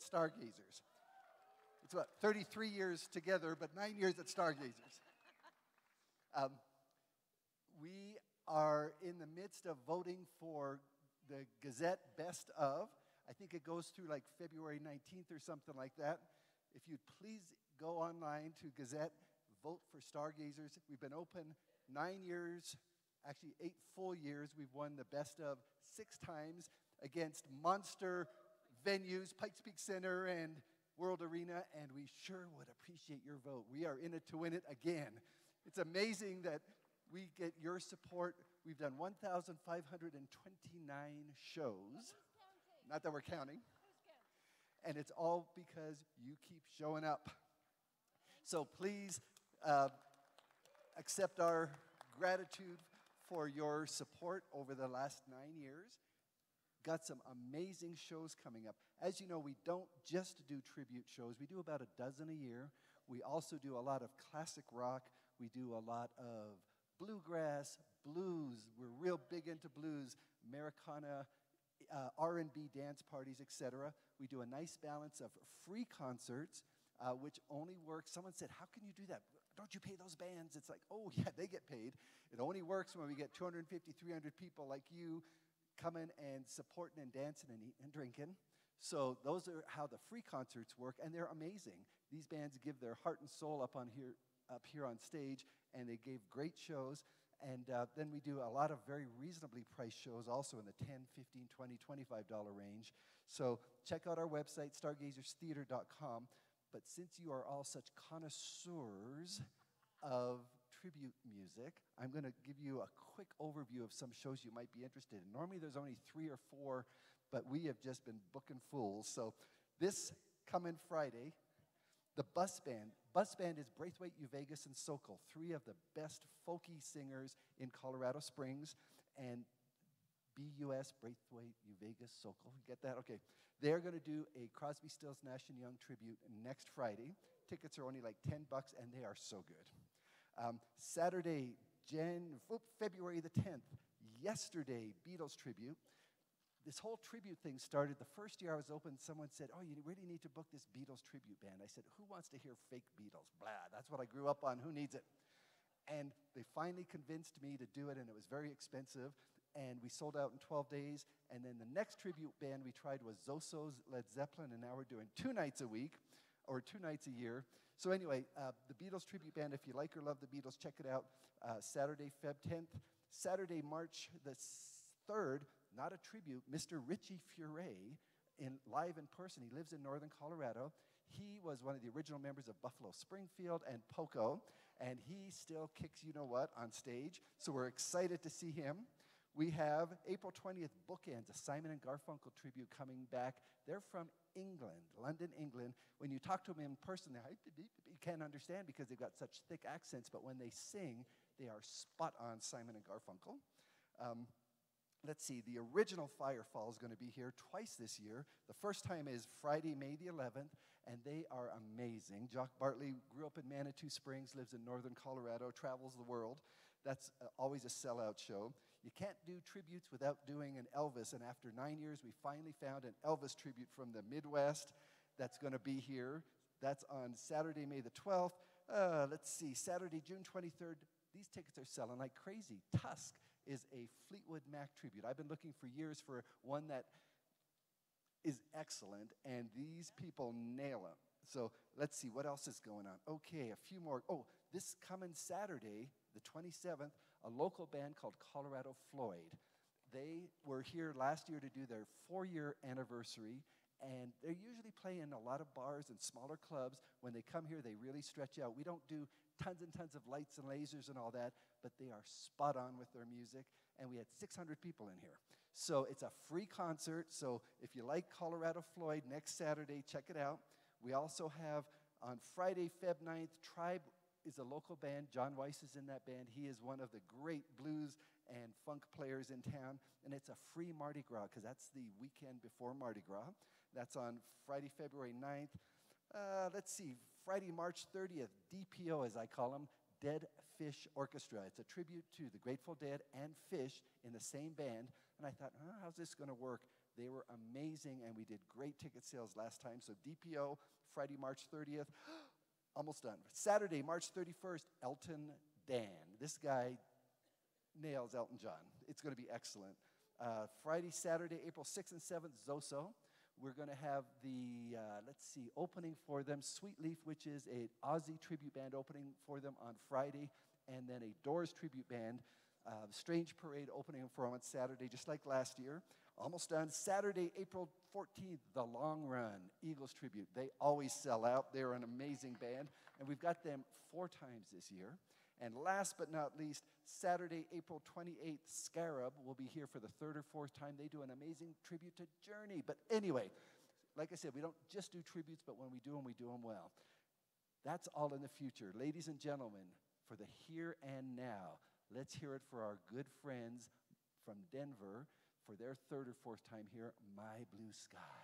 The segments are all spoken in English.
Stargazers. It's about 33 years together, but 9 years at Stargazers. We are in the midst of voting for the Gazette Best Of. I think it goes through like February 19th or something like that. If you'd please go online to Gazette, vote for Stargazers. We've been open 9 years, actually 8 full years. We've won the Best Of 6 times against monster venues, Pikes Peak Center and World Arena, and we sure would appreciate your vote. We are in it to win it again. It's amazing that we get your support. We've done 1,529 shows. Not that we're counting. And it's all because you keep showing up. So please accept our gratitude for your support over the last 9 years. Got some amazing shows coming up. As you know, we don't just do tribute shows. We do about a dozen a year. We also do a lot of classic rock. We do a lot of bluegrass, blues. We're real big into blues, Americana, R&B dance parties, etc. We do a nice balance of free concerts, which only works. Someone said, how can you do that? Don't you pay those bands? It's like, oh, yeah, they get paid. It only works when we get 250, 300 people like you coming and supporting and dancing and eating and drinking. So those are how the free concerts work, and they're amazing. These bands give their heart and soul up here on stage, and they gave great shows. And then we do a lot of very reasonably priced shows also in the $10, $15, $20, $25 range. So check out our website, stargazerstheater.com. But since you are all such connoisseurs of tribute music, I'm going to give you a quick overview of some shows you might be interested in. Normally there's only 3 or 4, but we have just been booking fools. So this coming Friday, the Bus Band. Bus Band is Braithwaite, Uvegas, and Sokol, 3 of the best folky singers in Colorado Springs. And BUS, Braithwaite, Uvegas, Sokol. You get that? Okay. They're going to do a Crosby, Stills, Nash & Young tribute next Friday. Tickets are only like $10, and they are so good. Saturday, February the 10th, yesterday, Beatles tribute. This whole tribute thing started the first year I was open. Someone said, oh, you really need to book this Beatles tribute band. I said, who wants to hear fake Beatles? Blah, that's what I grew up on. Who needs it? And they finally convinced me to do it, and it was very expensive. And we sold out in 12 days. And then the next tribute band we tried was Zoso's Led Zeppelin, and now we're doing 2 nights a week, or 2 nights a year. So anyway, the Beatles tribute band, if you like or love the Beatles, check it out. Saturday, Feb 10th. Saturday, March the 3rd, not a tribute, Mr. Richie Furay, live in person. He lives in northern Colorado. He was one of the original members of Buffalo Springfield and Poco, and he still kicks you-know-what on stage, so we're excited to see him. We have April 20th, Bookends, a Simon and Garfunkel tribute coming back. They're from England, London, England. When you talk to them in person, you can't understand because they've got such thick accents, but when they sing, they are spot on Simon and Garfunkel. Let's see, the original Firefall is going to be here twice this year. The first time is Friday, May the 11th, and they are amazing. Jock Bartley grew up in Manitou Springs, lives in northern Colorado, travels the world. That's always a sellout show. You can't do tributes without doing an Elvis, and after 9 years, we finally found an Elvis tribute from the Midwest that's going to be here. That's on Saturday, May the 12th. Let's see, Saturday, June 23rd. These tickets are selling like crazy. Tusk is a Fleetwood Mac tribute. I've been looking for years for one that is excellent, and these people nail them. So let's see, what else is going on? Okay, a few more. Oh, this coming Saturday, the 27th, a local band called Colorado Floyd. They were here last year to do their 4-year anniversary, and they're usually playing in a lot of bars and smaller clubs. When they come here, they really stretch out. We don't do tons and tons of lights and lasers and all that, but they are spot on with their music, and we had 600 people in here. So it's a free concert, so if you like Colorado Floyd, next Saturday, check it out. We also have on Friday, Feb 9th, Tribe is a local band. John Weiss is in that band. He is one of the great blues and funk players in town, and it's a free Mardi Gras because that's the weekend before Mardi Gras. That's on Friday, February 9th. Let's see, Friday, March 30th, DPO, as I call them, Dead Fish Orchestra. It's a tribute to the Grateful Dead and Fish in the same band, and I thought, how's this going to work? They were amazing, and we did great ticket sales last time. So DPO, Friday, March 30th, almost done. Saturday, March 31st, Elton Dan. This guy nails Elton John. It's going to be excellent. Friday, Saturday, April 6th and 7th, Zoso. We're going to have the, opening for them, Sweet Leaf, which is an Aussie tribute band opening for them on Friday, and then a Doors tribute band, Strange Parade opening for them on Saturday, just like last year. Almost done. Saturday, April 14th, The Long Run, Eagles tribute. They always sell out. They're an amazing band, and we've got them 4 times this year. And last but not least, Saturday, April 28th, Scarab will be here for the 3rd or 4th time. They do an amazing tribute to Journey. But anyway, like I said, we don't just do tributes, but when we do them well. That's all in the future. Ladies and gentlemen, for the here and now, let's hear it for our good friends from Denver for their 3rd or 4th time here, My Blue Sky.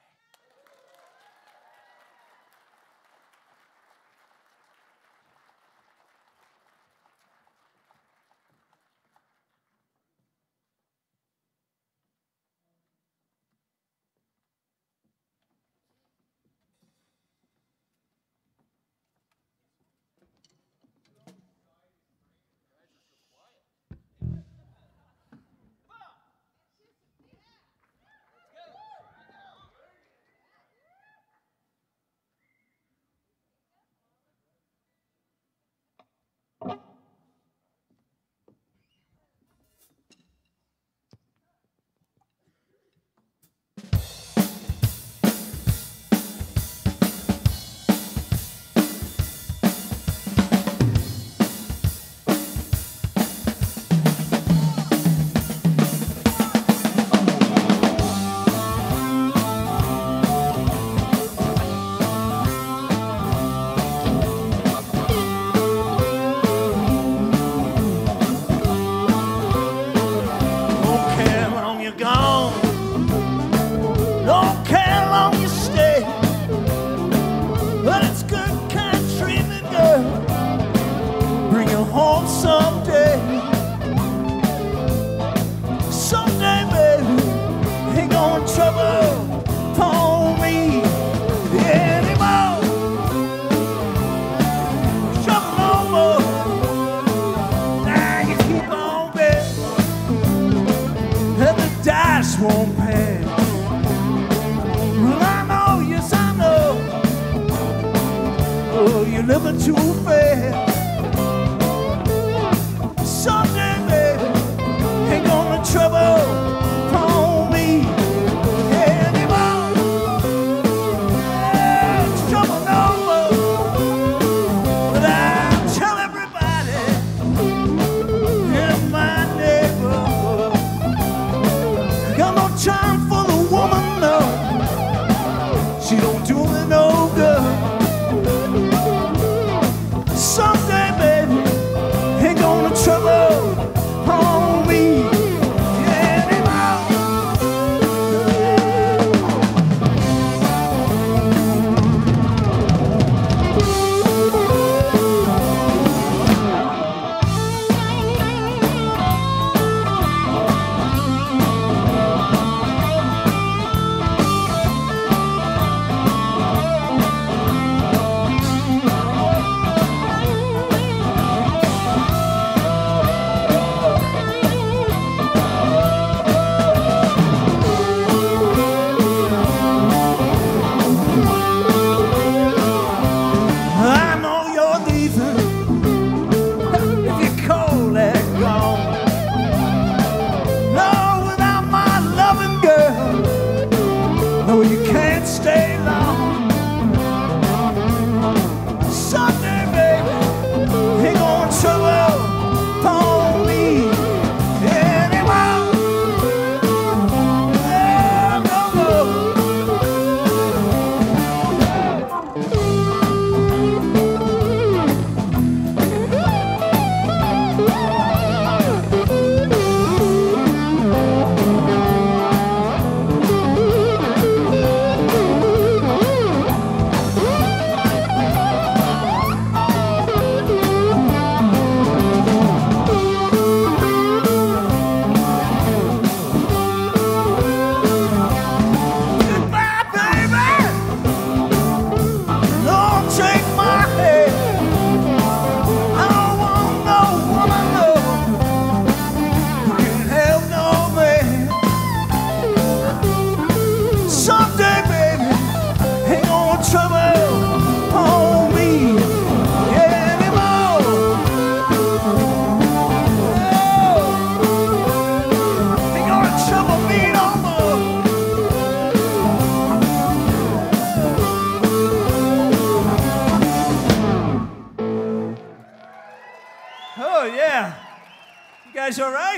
Oh, yeah. You guys all right?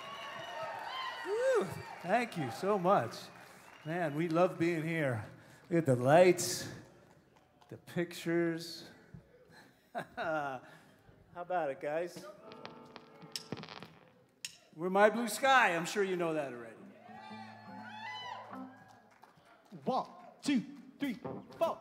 Woo. Thank you so much. Man, we love being here. Look at the lights, the pictures. How about it, guys? We're My Blue Sky. I'm sure you know that already. 1, 2, 3, 4.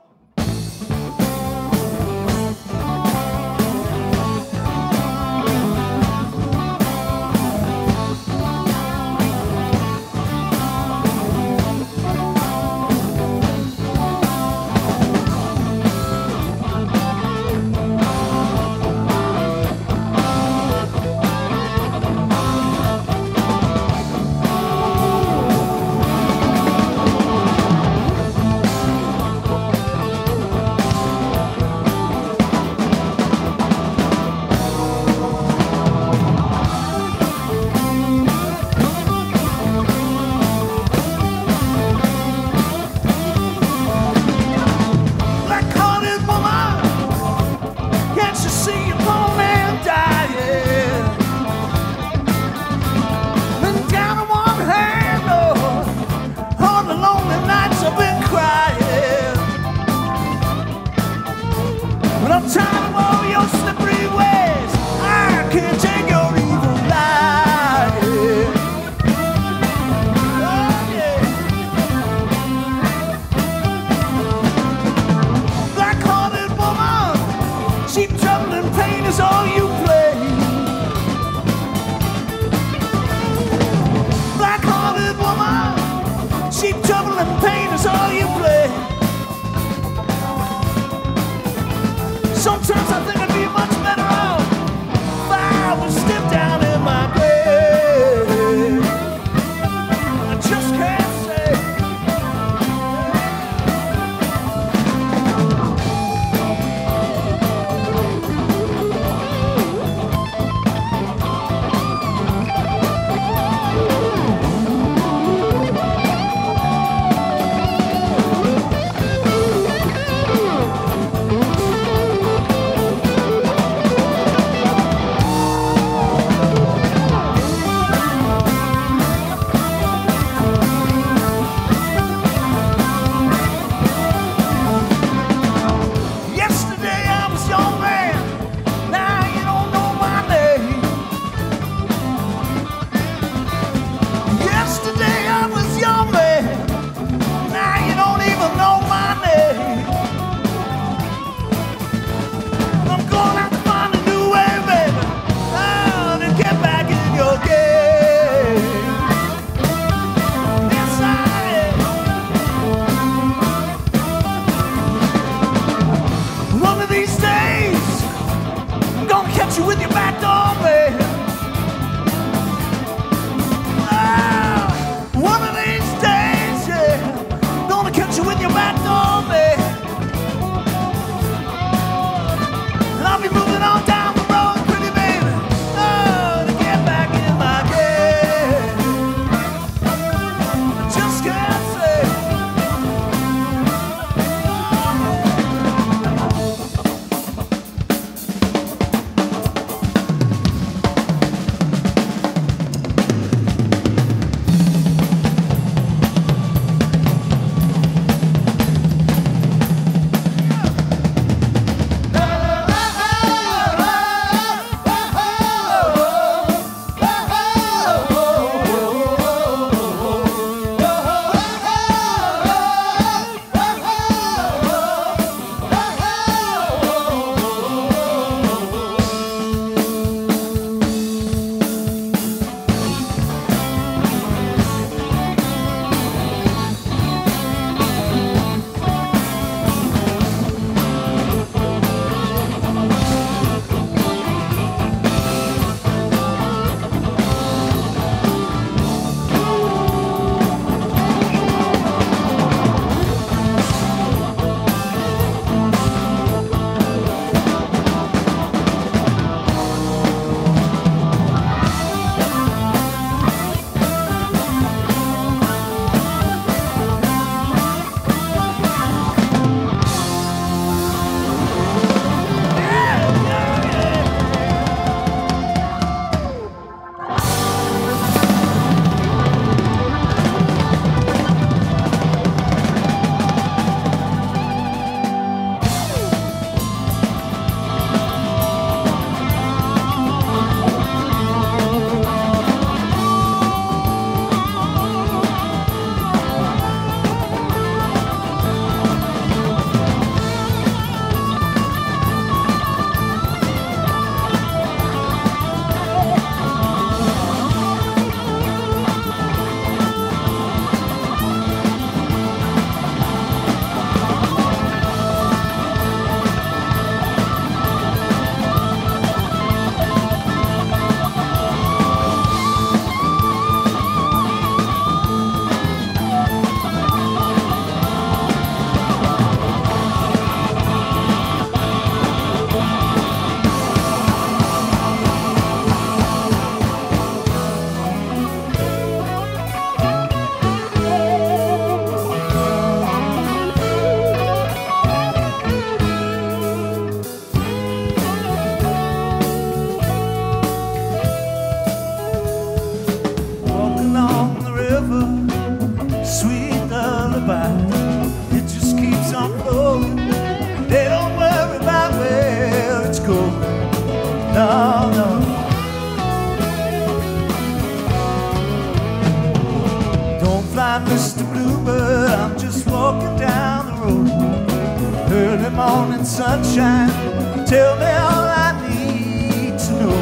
I'm Mr. Bluebird, I'm just walking down the road. Early morning sunshine, tell me all I need to know.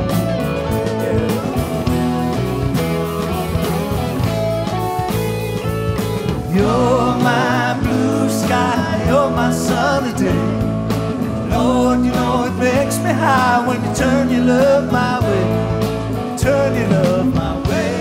Yeah. You're my blue sky, you're my sunny day. Lord, you know it makes me high when you turn your love my way. Turn your love my way.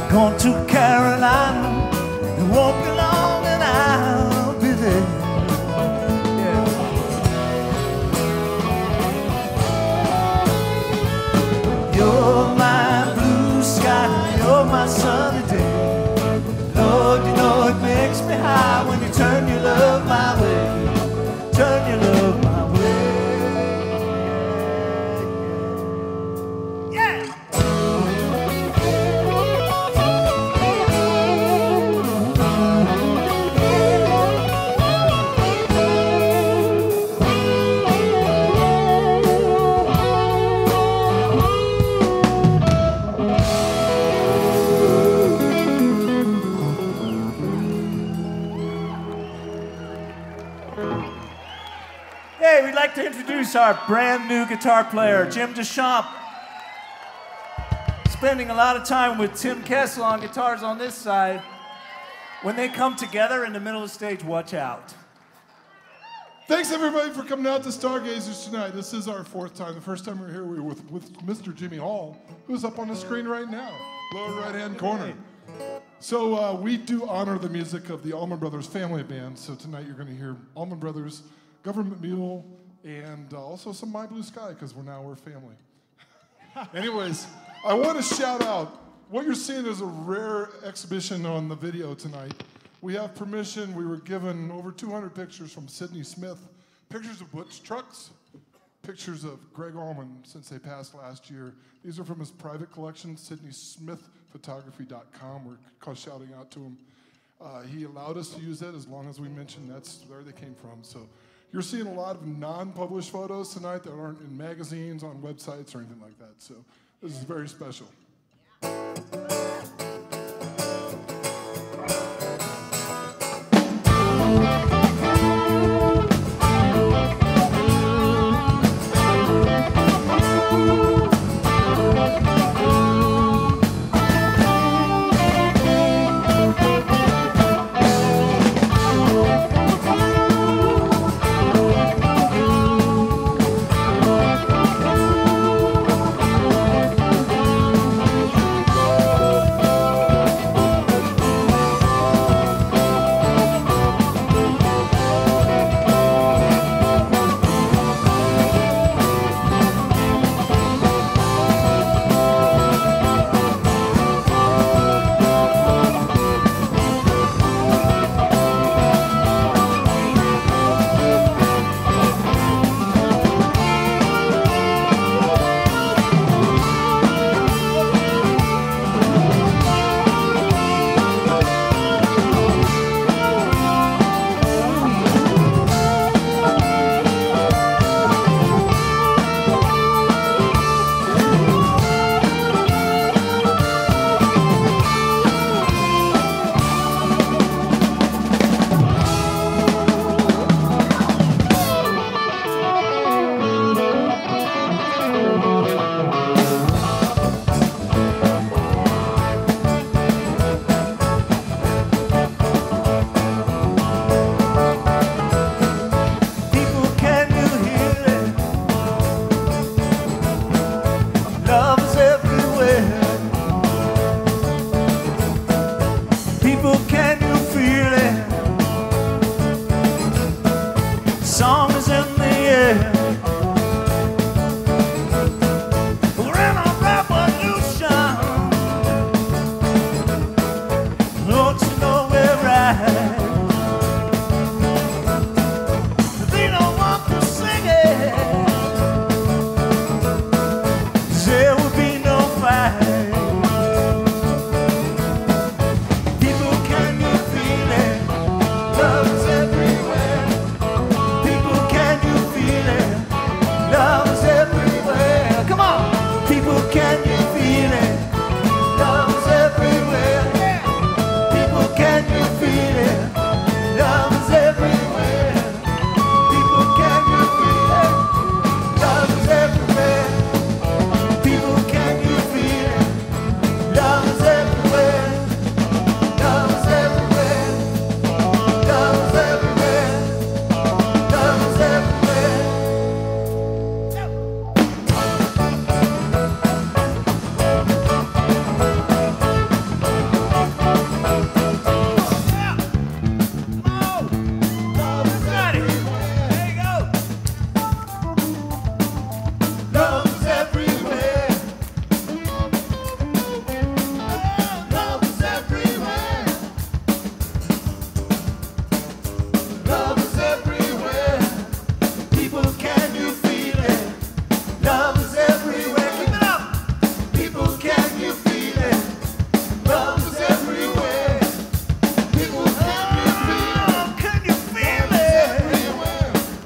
Going to Carolina. It won't be long and I'll be there. Yeah. You're my blue sky, you're my sunny day. Lord, you know it makes me high when you turn your love my way. Turn your love my way. Hey, we'd like to introduce our brand new guitar player, Jim Deschamps. Spending a lot of time with Tim Kessel on guitars on this side. When they come together in the middle of the stage, watch out. Thanks everybody for coming out to Stargazers tonight. This is our fourth time. The first time we were here, we were with Mr. Jimmy Hall, who's up on the screen right now, lower right-hand corner. So we do honor the music of the Allman Brothers family band. So tonight you're going to hear Allman Brothers, Government Mule, and also some My Blue Sky, because we're family. Anyways, I want to shout out, what you're seeing is a rare exhibition on the video tonight. We have permission, we were given over 200 pictures from Sidney Smith, pictures of Butch Trucks, pictures of Greg Allman since they passed last year. These are from his private collection, SydneySmithphotography.com. We're shouting out to him. He allowed us to use that as long as we mentioned that's where they came from. So you're seeing a lot of non-published photos tonight that aren't in magazines, on websites, or anything like that. So this is very special.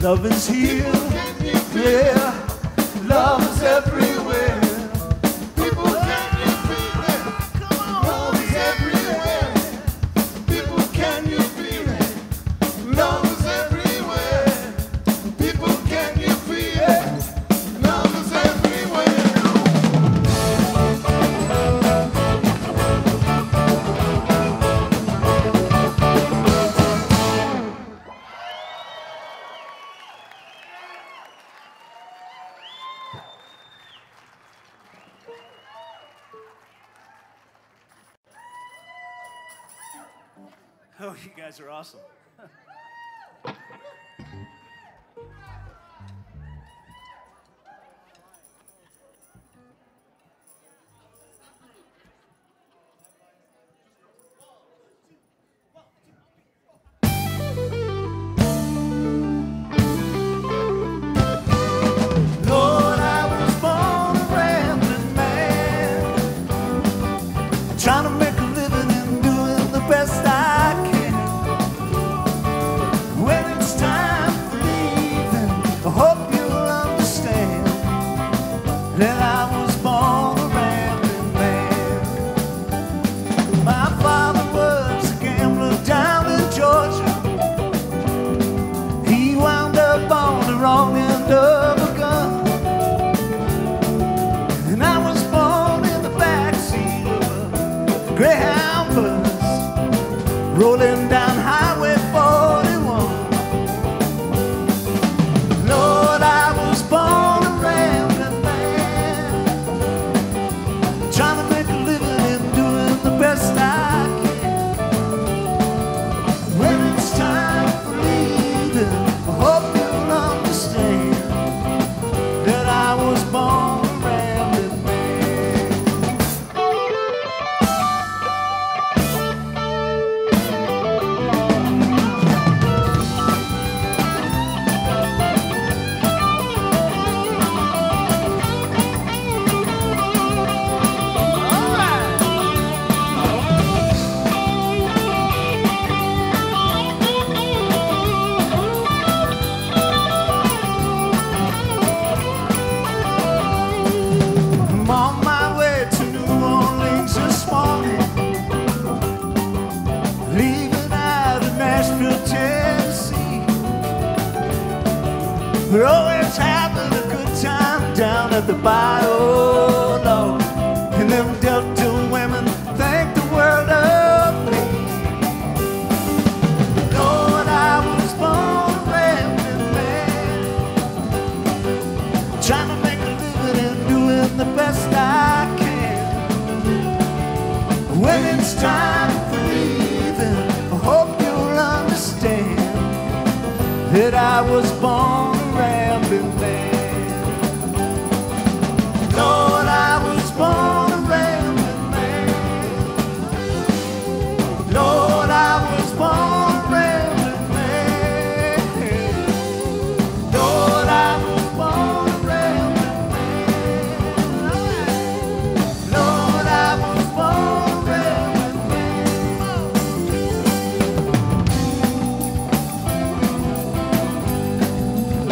Love is here, yeah. Love is everywhere. People, can you feel it? Love is everywhere. People, can you feel it? Love is everywhere. People, can you feel it? Love is everywhere. Oh, you guys are awesome. Lord, I was born a rambling man, trying to make a living and doing the best I can. When it's time for leaving, I hope you'll understand that I was born a rambling man. My father was a gambler down in Georgia. He wound up on the wrong end of a gun, and I was born in the backseat of a Greyhound bus, rolling down Highway 41. Lord, I was born a rambling man, trying to make a living and doing the best I can. When it's time for leaving, I hope you'll understand that I was born a rambling man. I'm on my way to New Orleans this morning, leaving out of Nashville, Tennessee. We're always having a good time down at the Bayou, Lord, and them Delta women think the world of me. Lord, I was born a rambling man, trying to make a living and doing the best I can. When it's time for leaving, I hope you'll understand that I was born a rambling man. Lord, I was born a rambling man. Lord, I was born a rambling man. Lord, I was born a rambling man. Lord, I was born a rambling man.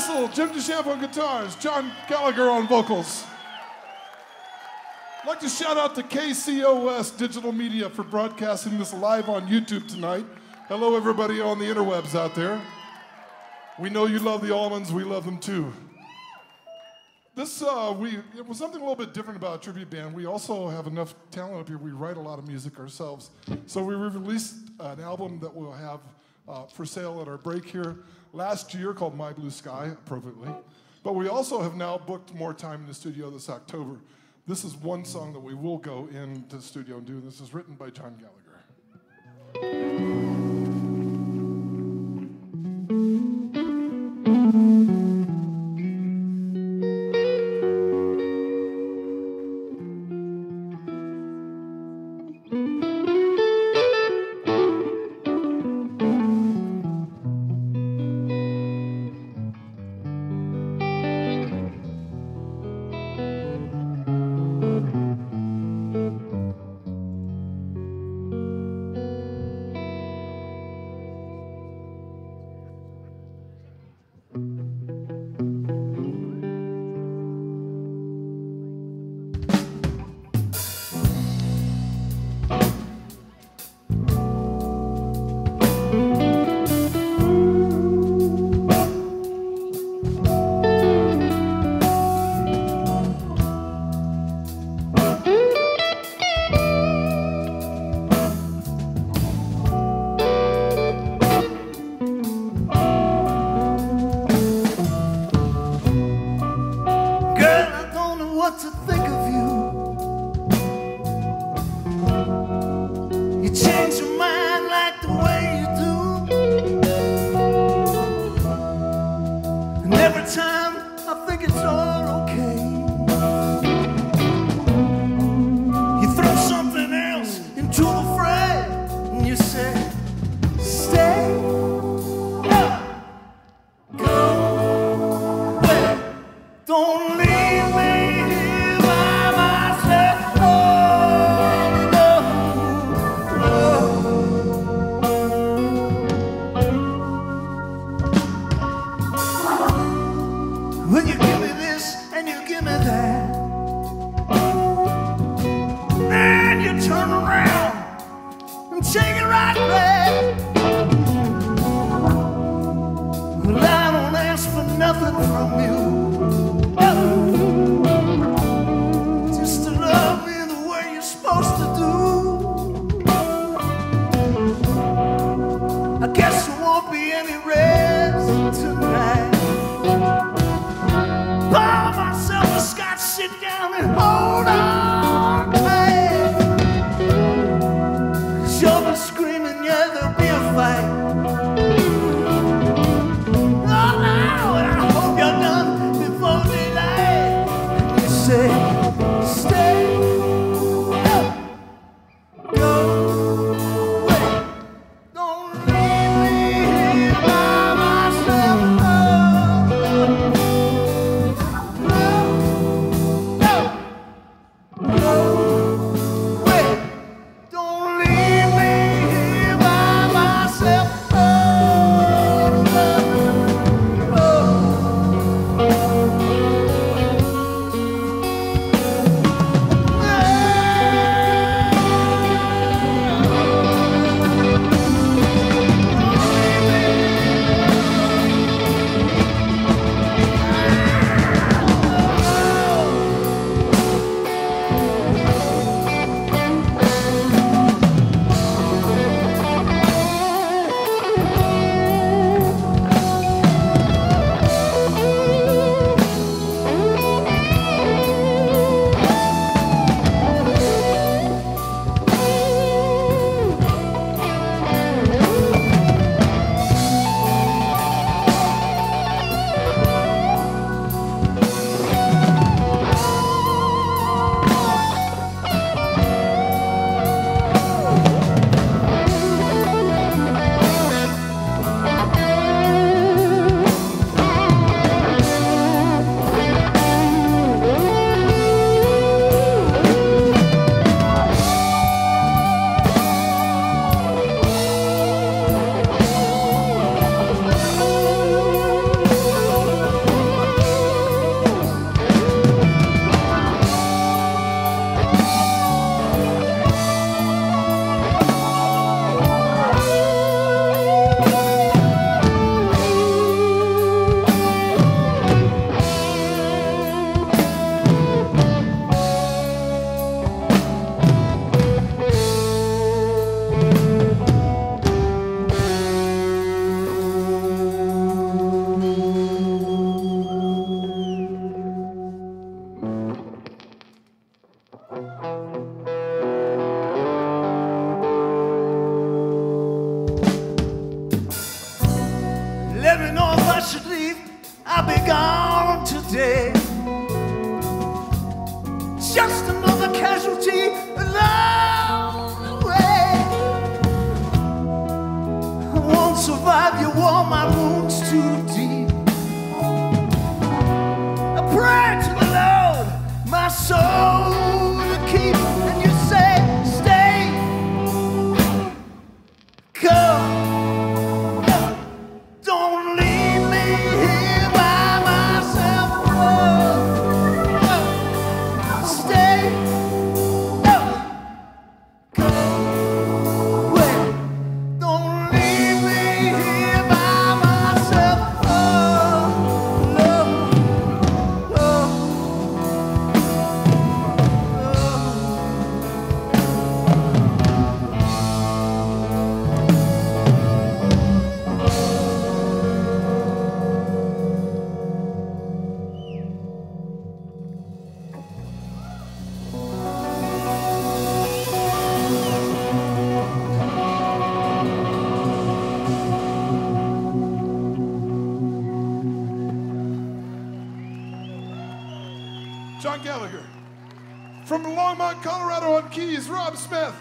Whistle, Jim DeChamp on guitars, John Gallagher on vocals. I'd like to shout out to KCOS Digital Media for broadcasting this live on YouTube tonight. Hello, everybody on the interwebs out there. We know you love the Allmans, we love them too. This, it was something a little bit different about a tribute band. We also have enough talent up here, we write a lot of music ourselves. So we released an album that we'll have for sale at our break here last year called My Blue Sky, appropriately. But we also have now booked more time in the studio this October. This is one song that we will go into the studio and do. This is written by John Gallagher. Oh, no, I hope you're done I'll be gone today. Just another casualty along the way. I won't survive, you wore my wounds too deep. I pray to the Lord, my soul to keep. And you say, stay, come, don't leave me here by myself. Stay, come, wait, don't leave me here by myself. Love, love, John Gallagher. From Longmont, Colorado on keys, Rob Smith.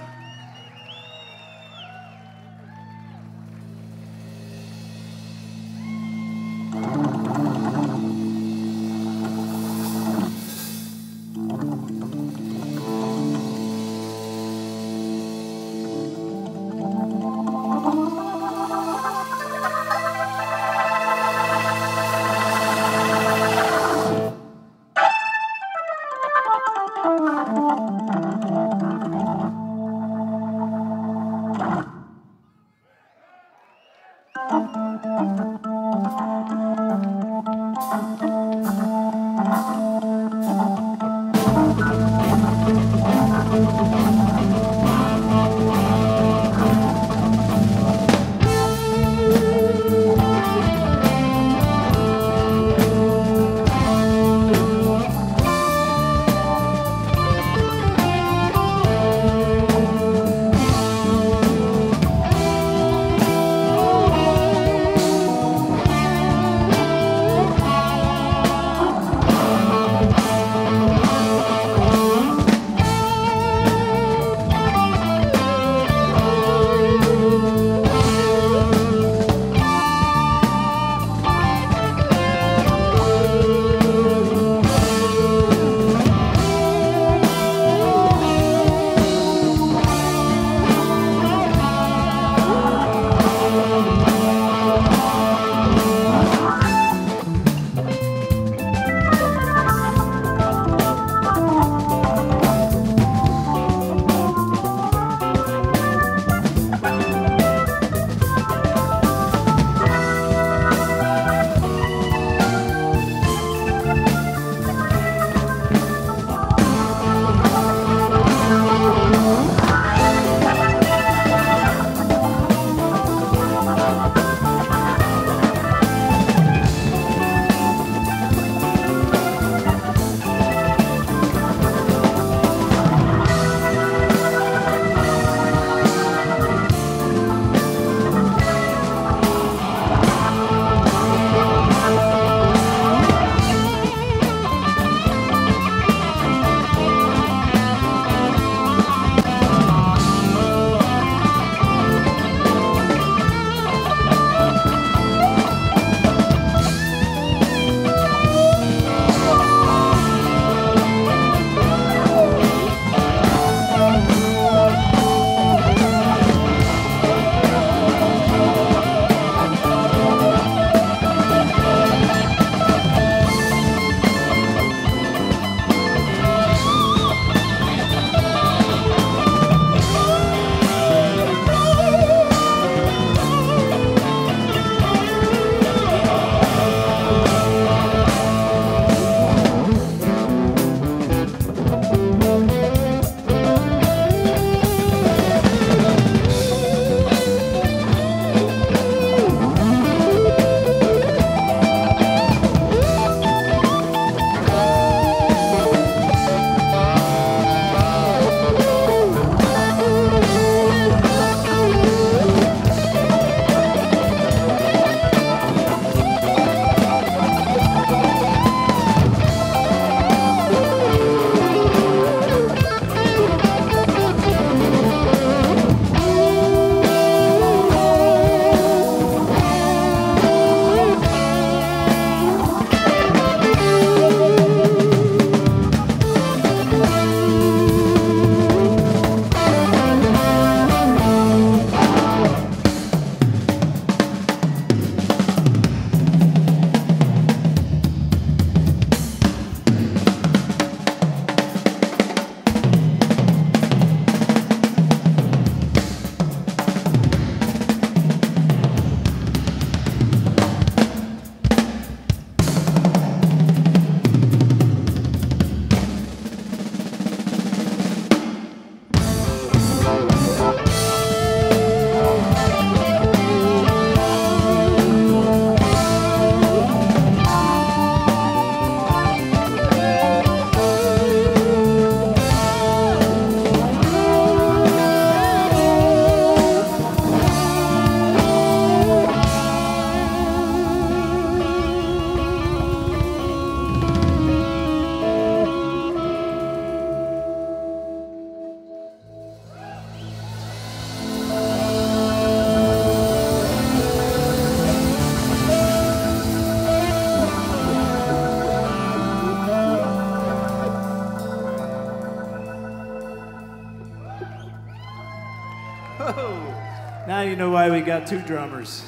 Now you know why we got two drummers.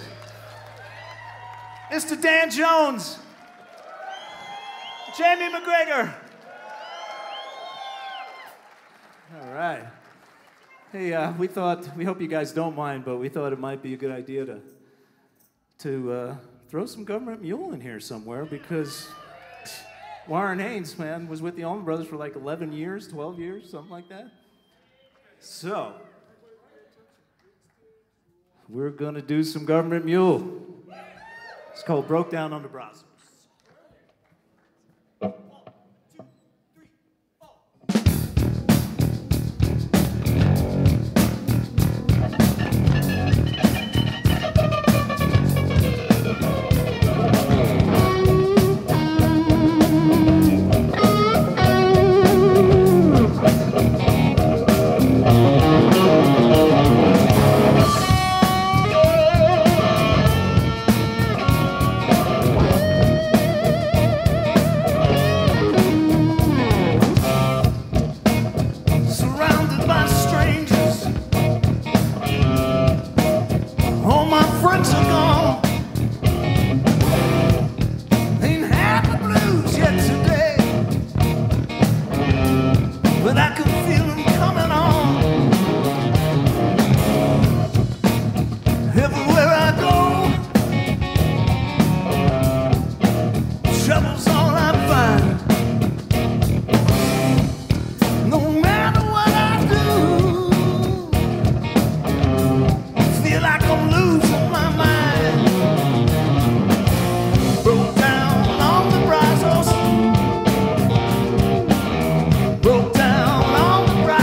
Mr. Dan Jones, Jamie McGregor. All right. Hey, we hope you guys don't mind, but we thought it might be a good idea to throw some government mule in here somewhere, because Warren Haynes, man, was with the Allman Brothers for like 11 years, 12 years, something like that. So, we're gonna do some government mule. It's called Broke Down on the Brazos. Broke down on the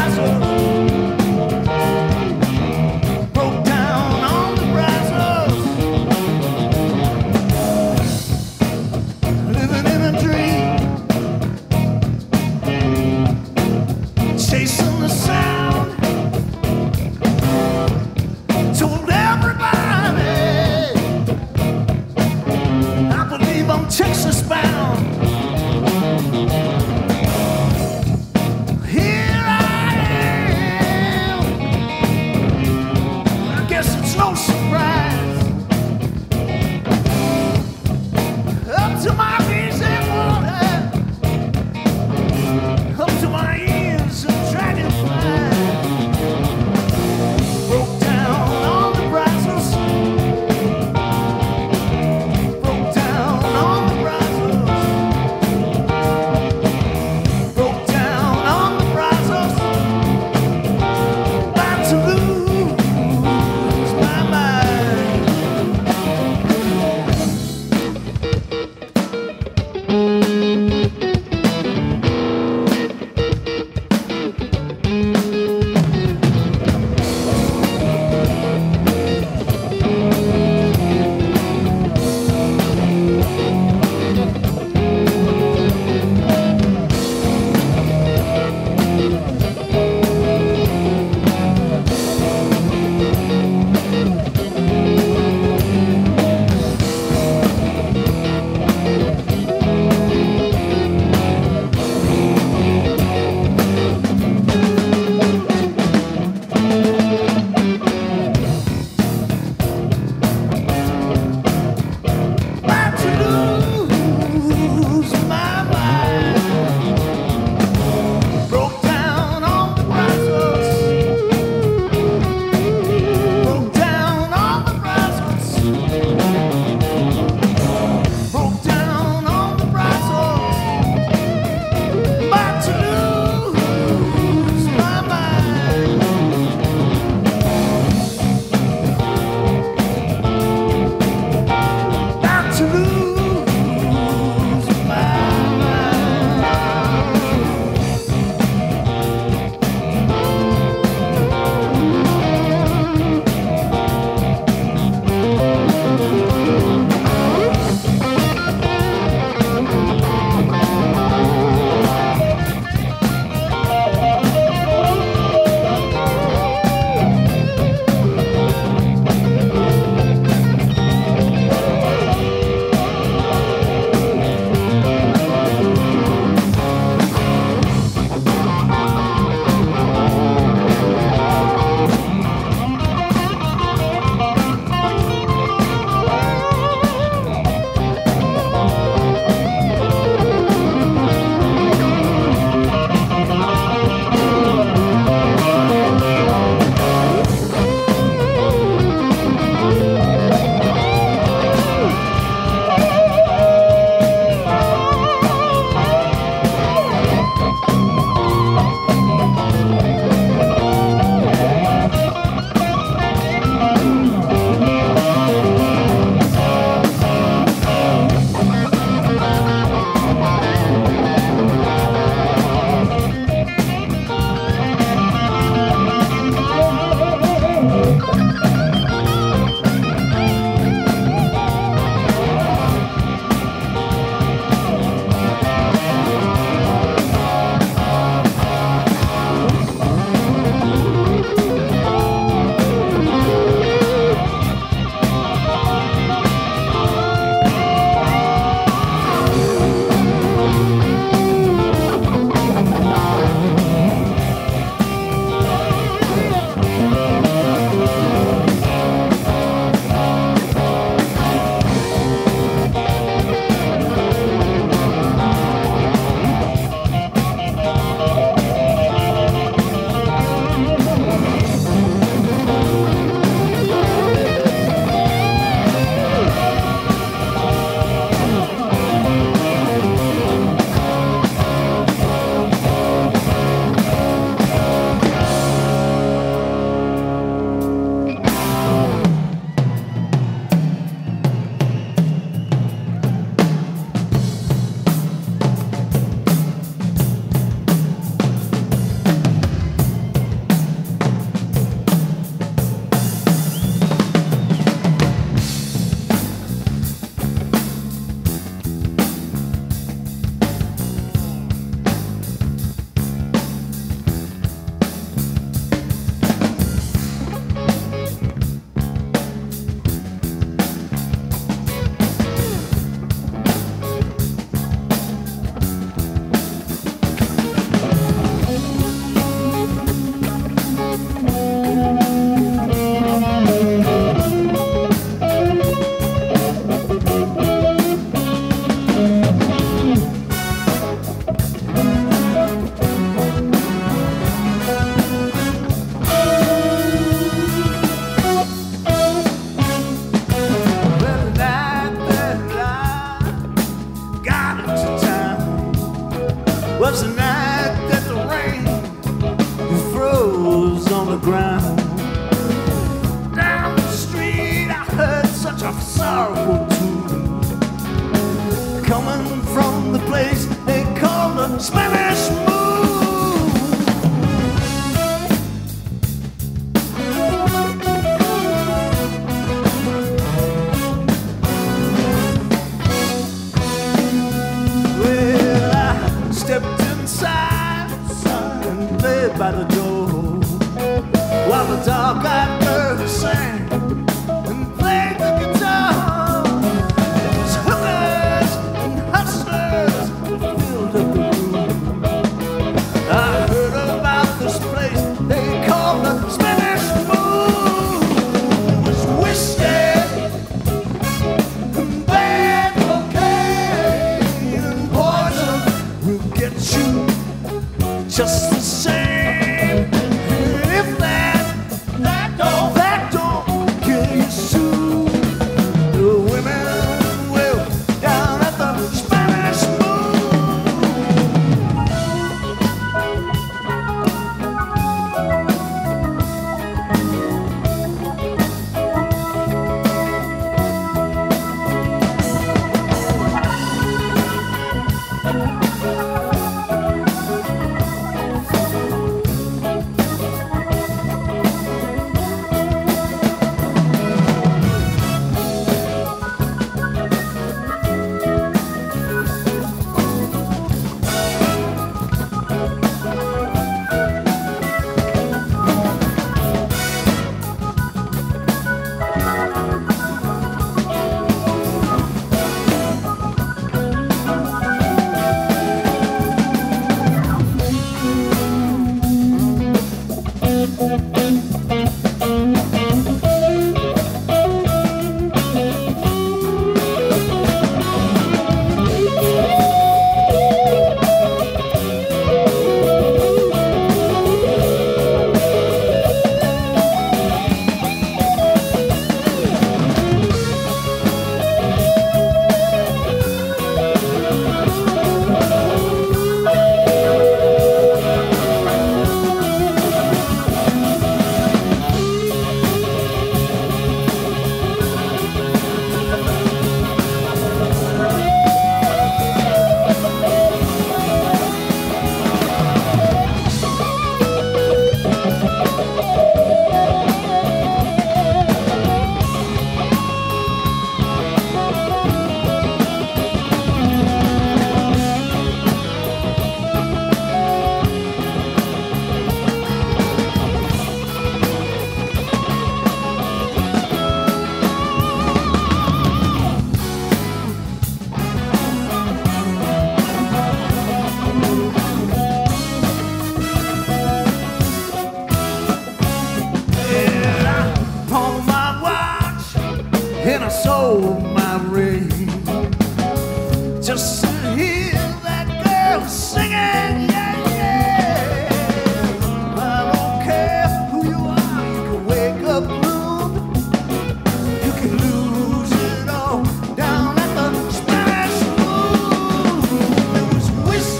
the door, while the dark-eyed girl sang and played the guitar. It was hookers and hustlers that filled up the room. I heard about this place they called the Spanish Moon. It was whiskey and bad cocaine and poison will get you just the same. And if that don't kill you soon, the women will down at the Spanish and I sold my ring just to hear that girl singing, yeah, yeah. I don't care who you are, you can wake up blue, you can lose it all down at the Spanish Moon. There was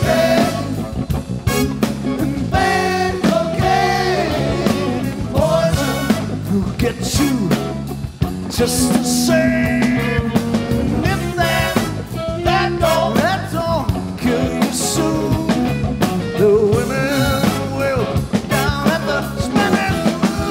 whiskey and bad cocaine and poison who get you just the same. If that don't kill you soon, the women will down at the Spanish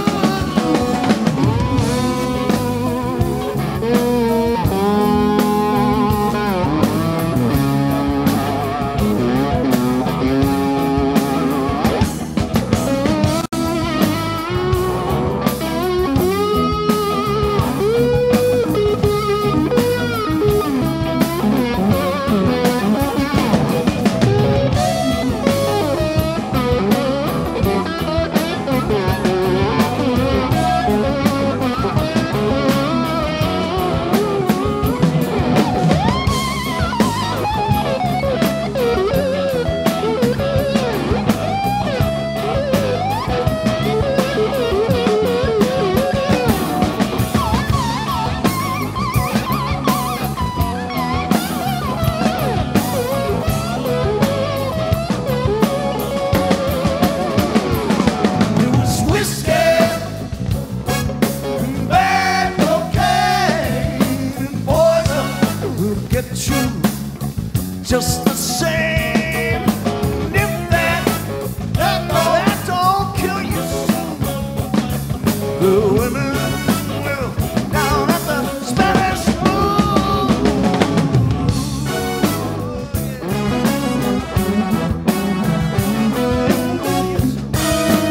just the same. If that don't kill you soon, the women will down at the Spanish Moon.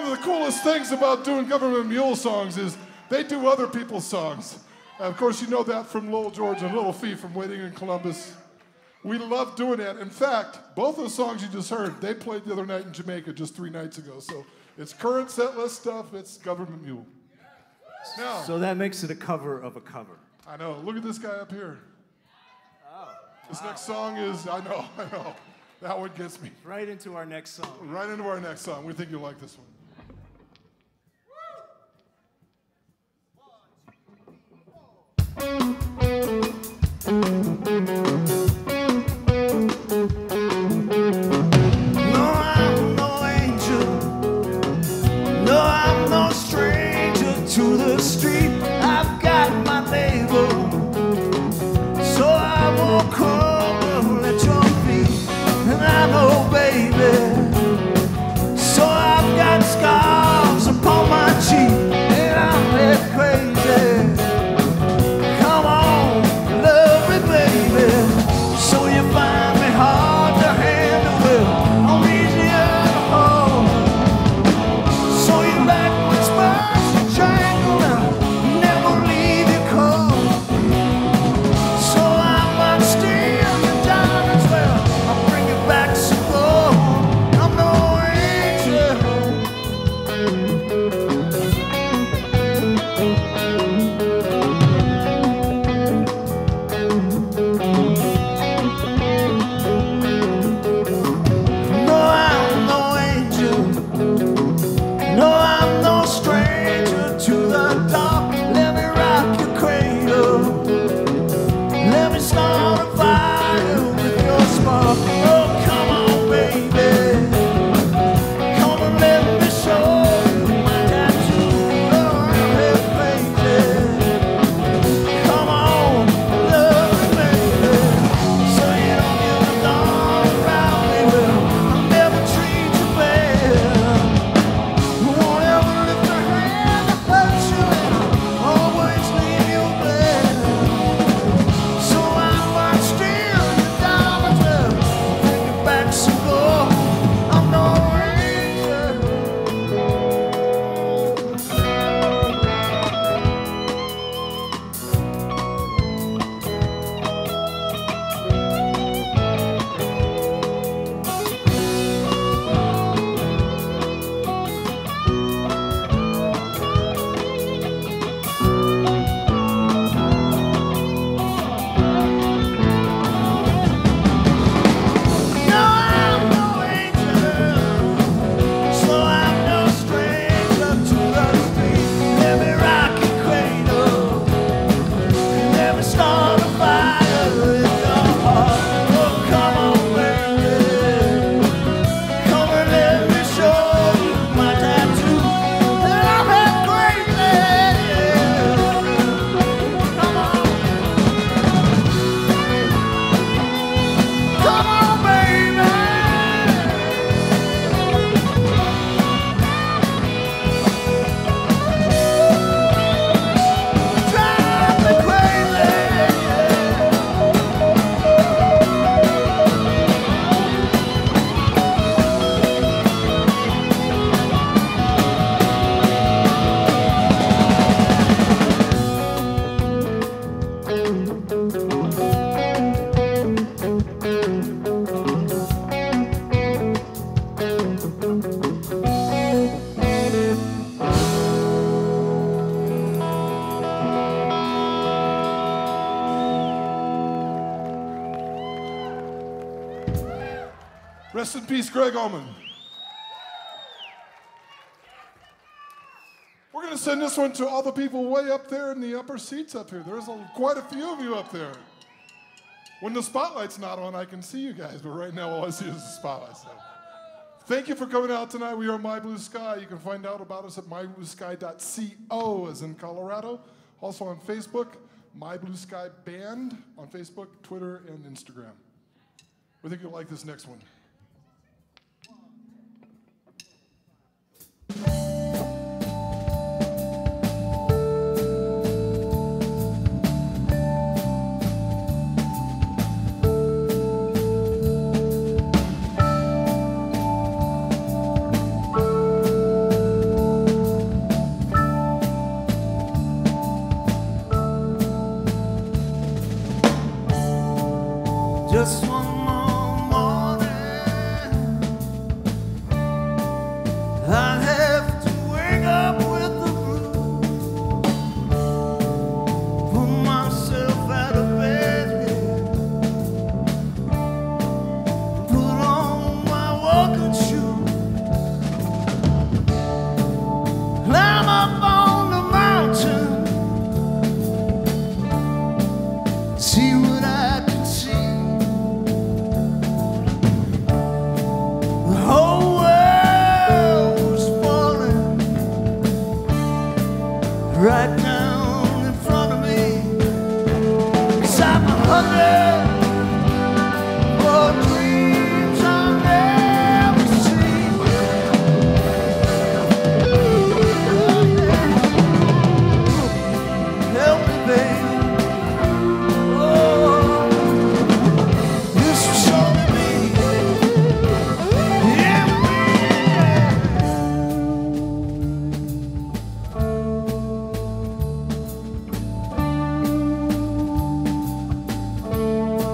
one of the coolest things about doing Government Mule songs is they do other people's songs. Of course, you know that from Lil George and Little Fee from Waiting in Columbus. We love doing that. In fact, both those songs you just heard, they played the other night in Jamaica just 3 nights ago. So it's current set list stuff, it's Government Mule. Now, So that makes it a cover of a cover. I know, look at this guy up here. This next song is, I know. That one gets me. Right into our next song. Right into our next song. We think you'll like this one. No, I'm no angel. No, I'm no stranger to the street. I've got my label, so I won't crumble at your feet. And I know, baby, so I've got scars upon my cheek, and I'm that crazy. Come on, love me, baby. So you find me hard to handle, well, I'm easier to hold. So you like my spurs to triangle now, never leave you cold. So I might steal your diamonds, well, I'll bring you back some gold. I'm no angel. No, I'm no angel. No, I'm no stranger to the dark. Let me rock your cradle. Let me start a fire with your spark. Oh, come on, baby. Come and let me show you my tattoo. Oh, I'm real crazy. Come on, love me, baby. So you don't give a darn around me. Well, I'll never treat you bad. Won't ever lift a hand to hurt you, and I'll always leave you glad. So I might steal your diamonds, well, bring you back some gold. I'm no angel. No, I'm no angel. So I'm no stranger to the street. Let me rock your cradle. Let me start a fire with your heart. Oh, come on, baby. Come and let me show you my tattoo. And I'm that crazy. Come on. Come on, baby. Drive me crazy. Rest in peace, Greg Allman. We're going to send this one to all the people way up there in the upper seats up here. There's quite a few of you up there. When the spotlight's not on, I can see you guys, but right now all I see is the spotlight. So. Thank you for coming out tonight. We are My Blue Sky. You can find out about us at mybluesky.co, as in Colorado. Also on Facebook, My Blue Sky Band on Facebook, Twitter, and Instagram. We think you'll like this next one. Just one more morning, I have to wake up with the blues, pull myself out of bed, put on my walking shoes, climb up on the mountain, see what I can see. The whole world was falling right down in front of me. Beside my hunger for dreams I'll never see. Help me, baby. Oh, this was only me. Yeah, me.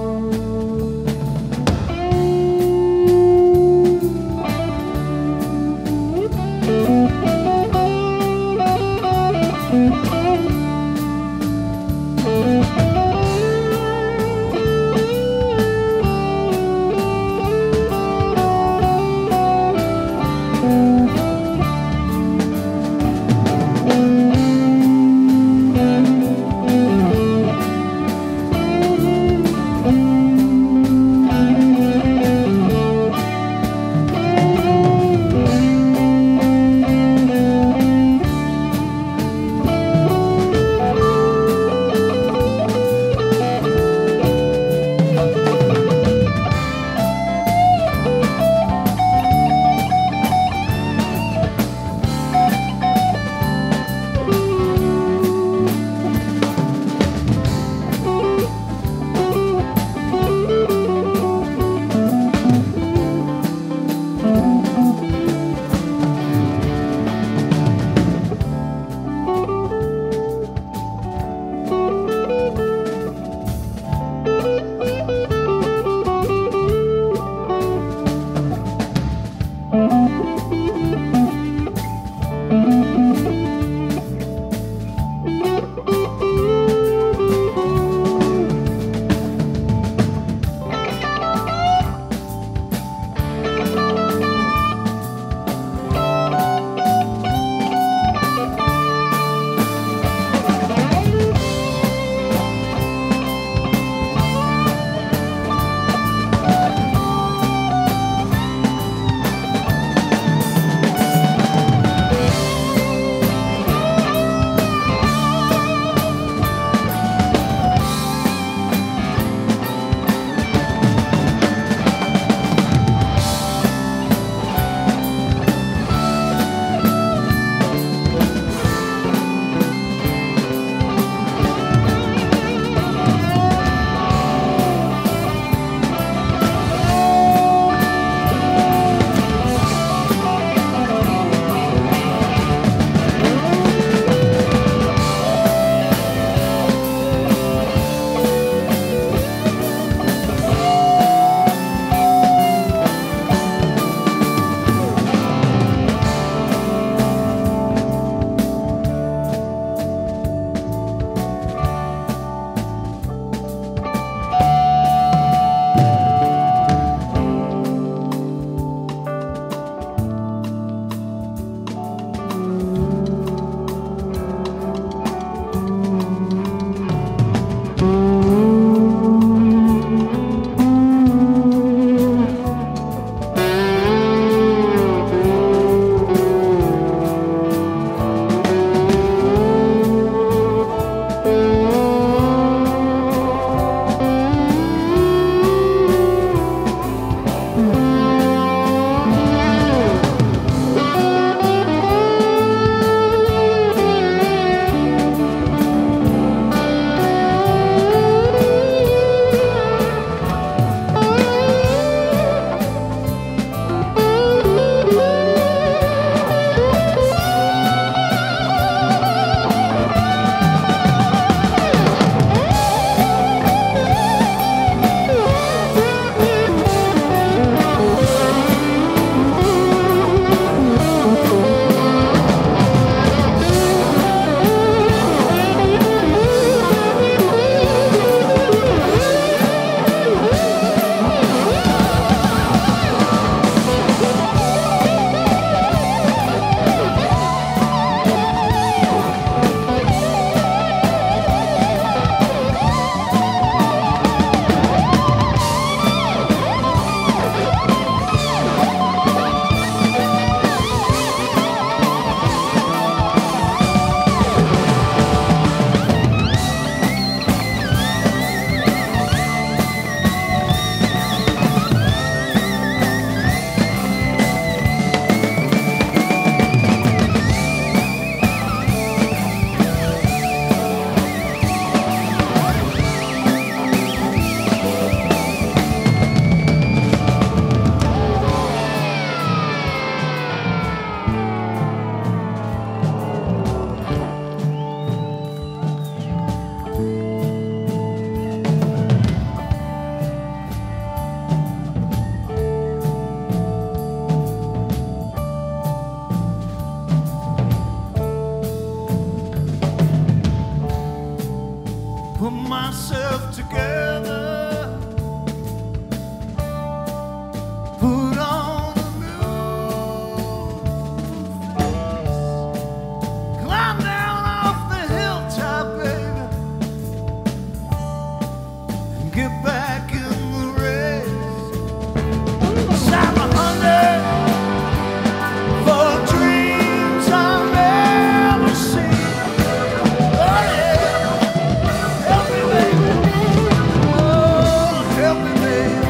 get back in the race. 'Cause I'm hungry for dreams I'll never see. Oh yeah, help me, baby. Oh, help me, baby.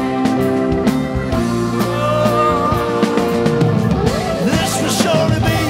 Oh, this will surely be.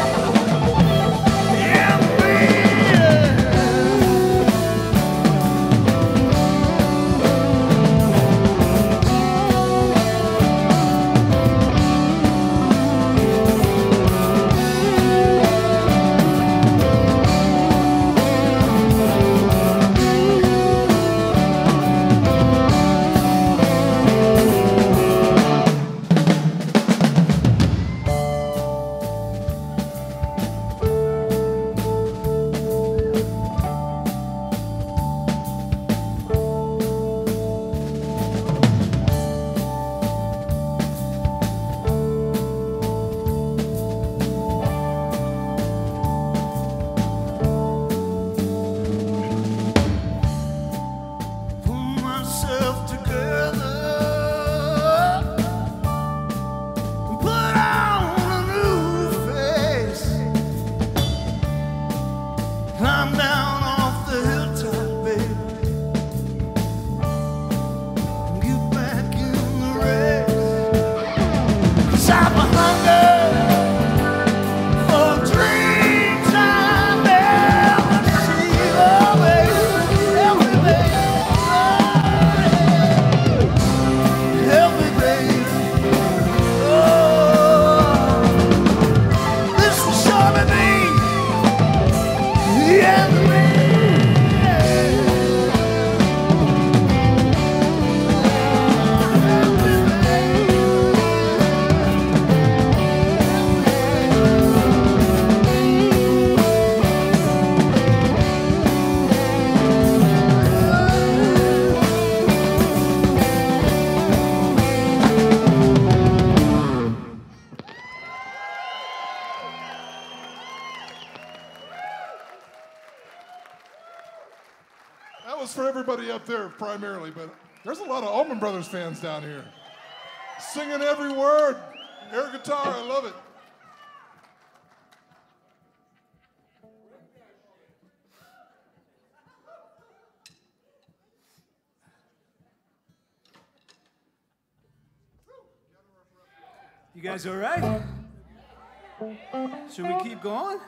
That was for everybody up there primarily, but there's a lot of Allman Brothers fans down here. Singing every word. Air guitar, I love it. You guys all right? Should we keep going?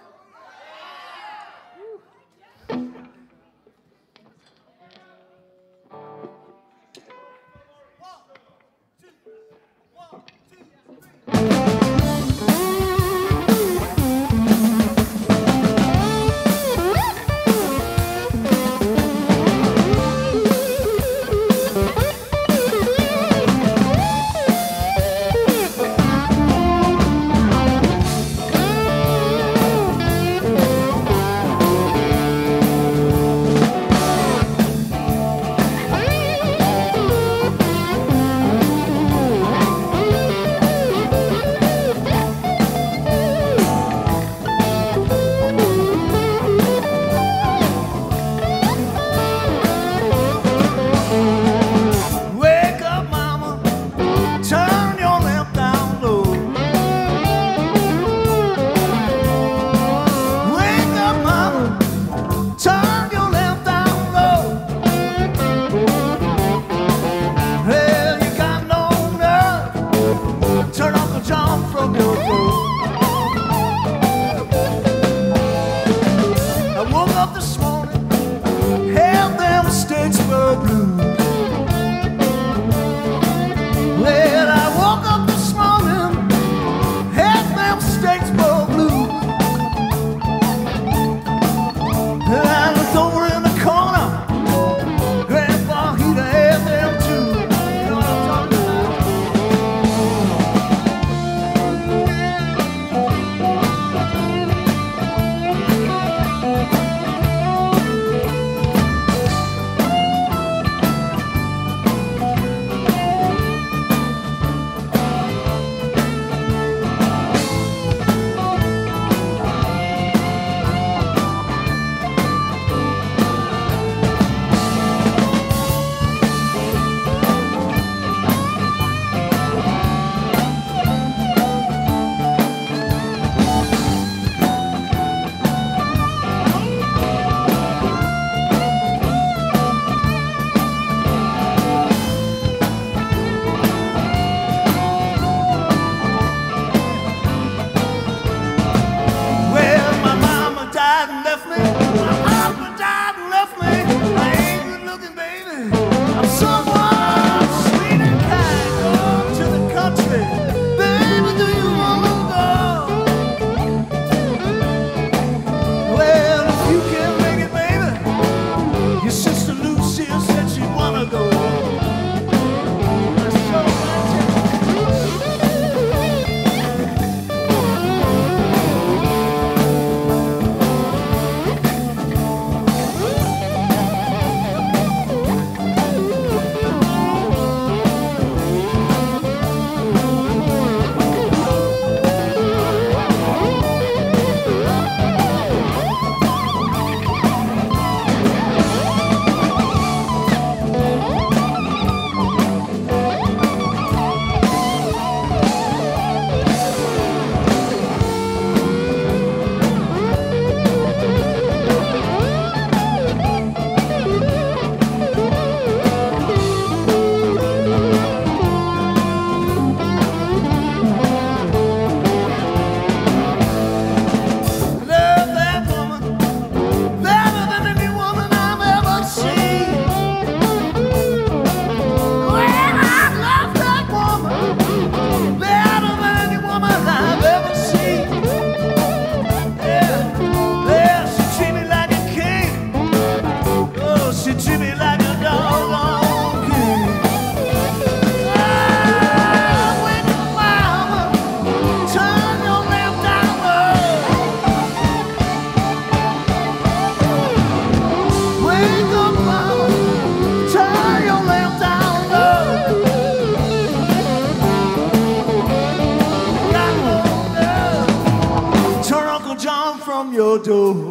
door.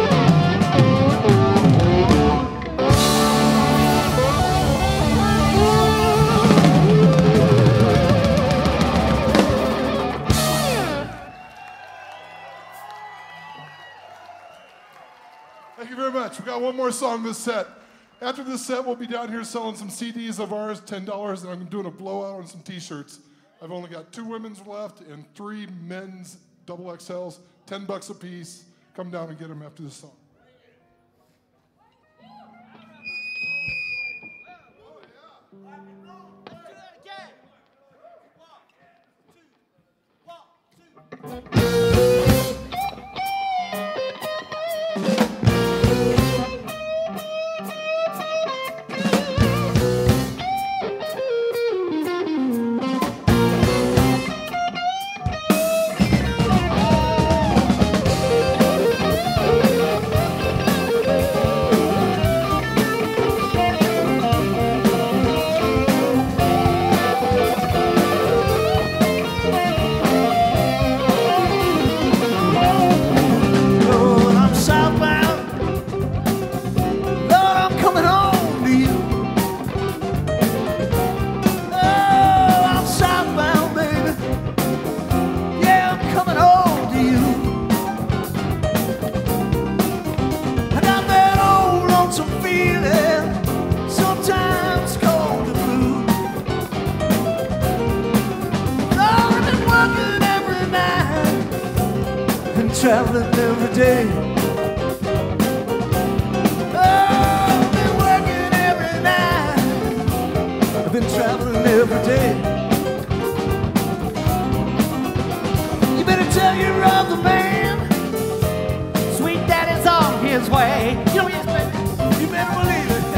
Thank you very much. We got one more song this set. After this set, we'll be down here selling some CDs of ours, $10, and I'm doing a blowout on some T-shirts. I've only got 2 women's left and 3 men's double XLs, $10 a piece. Come down and get them after this song. Traveling every day. Oh, I've been working every night. I've been traveling every day. You better tell your other man, sweet daddy's on his way. You know, yes, baby. You better believe it.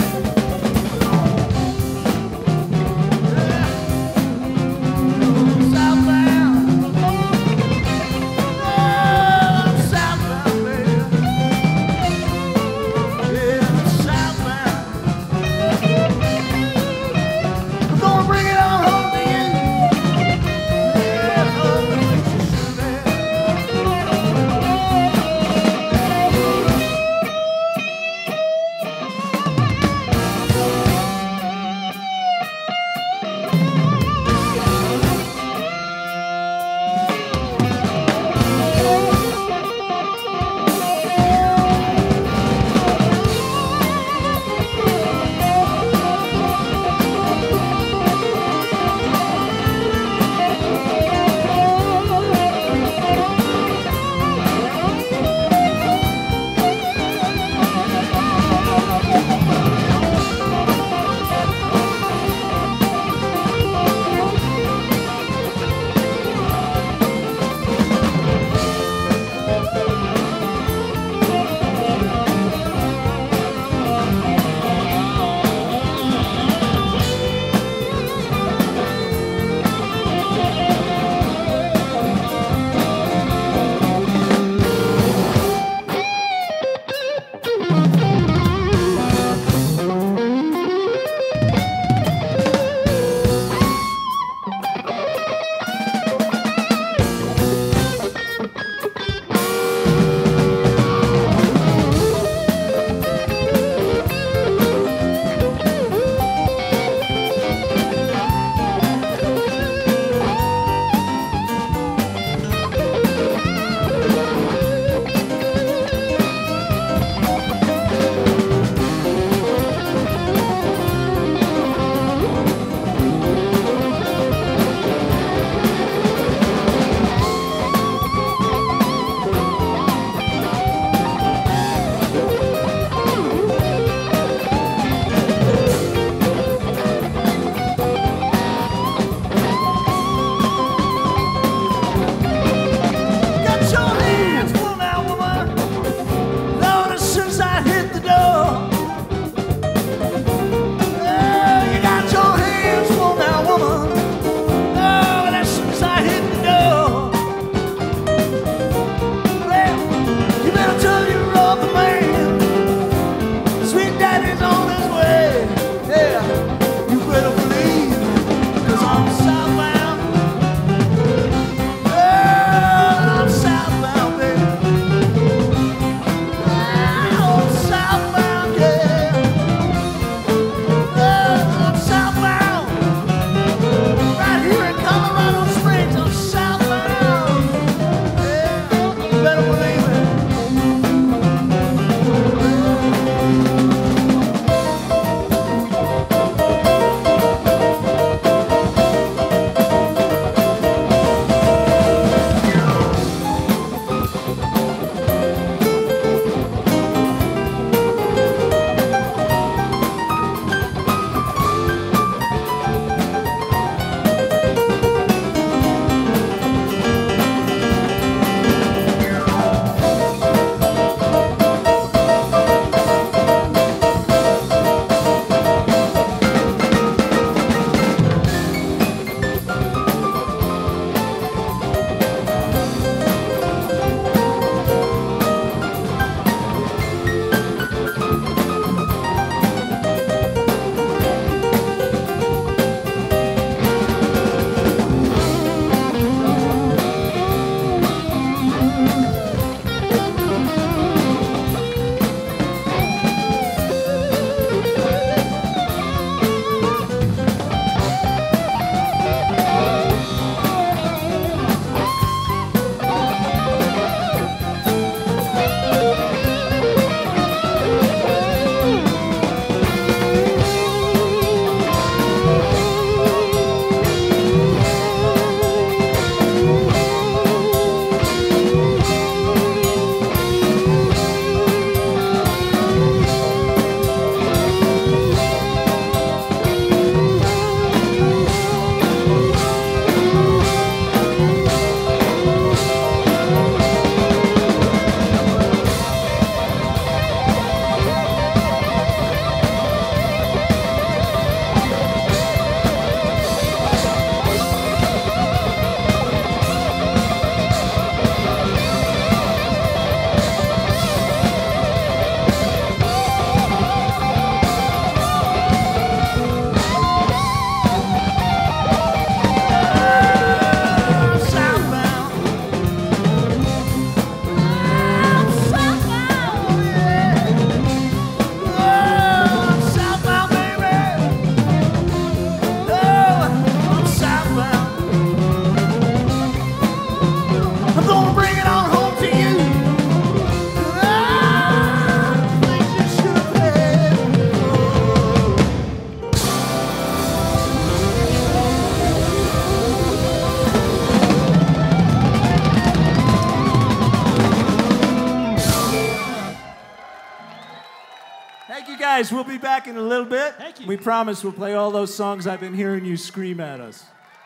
guys, we'll be back in a little bit. Thank you. We promise we'll play all those songs I've been hearing you scream at us.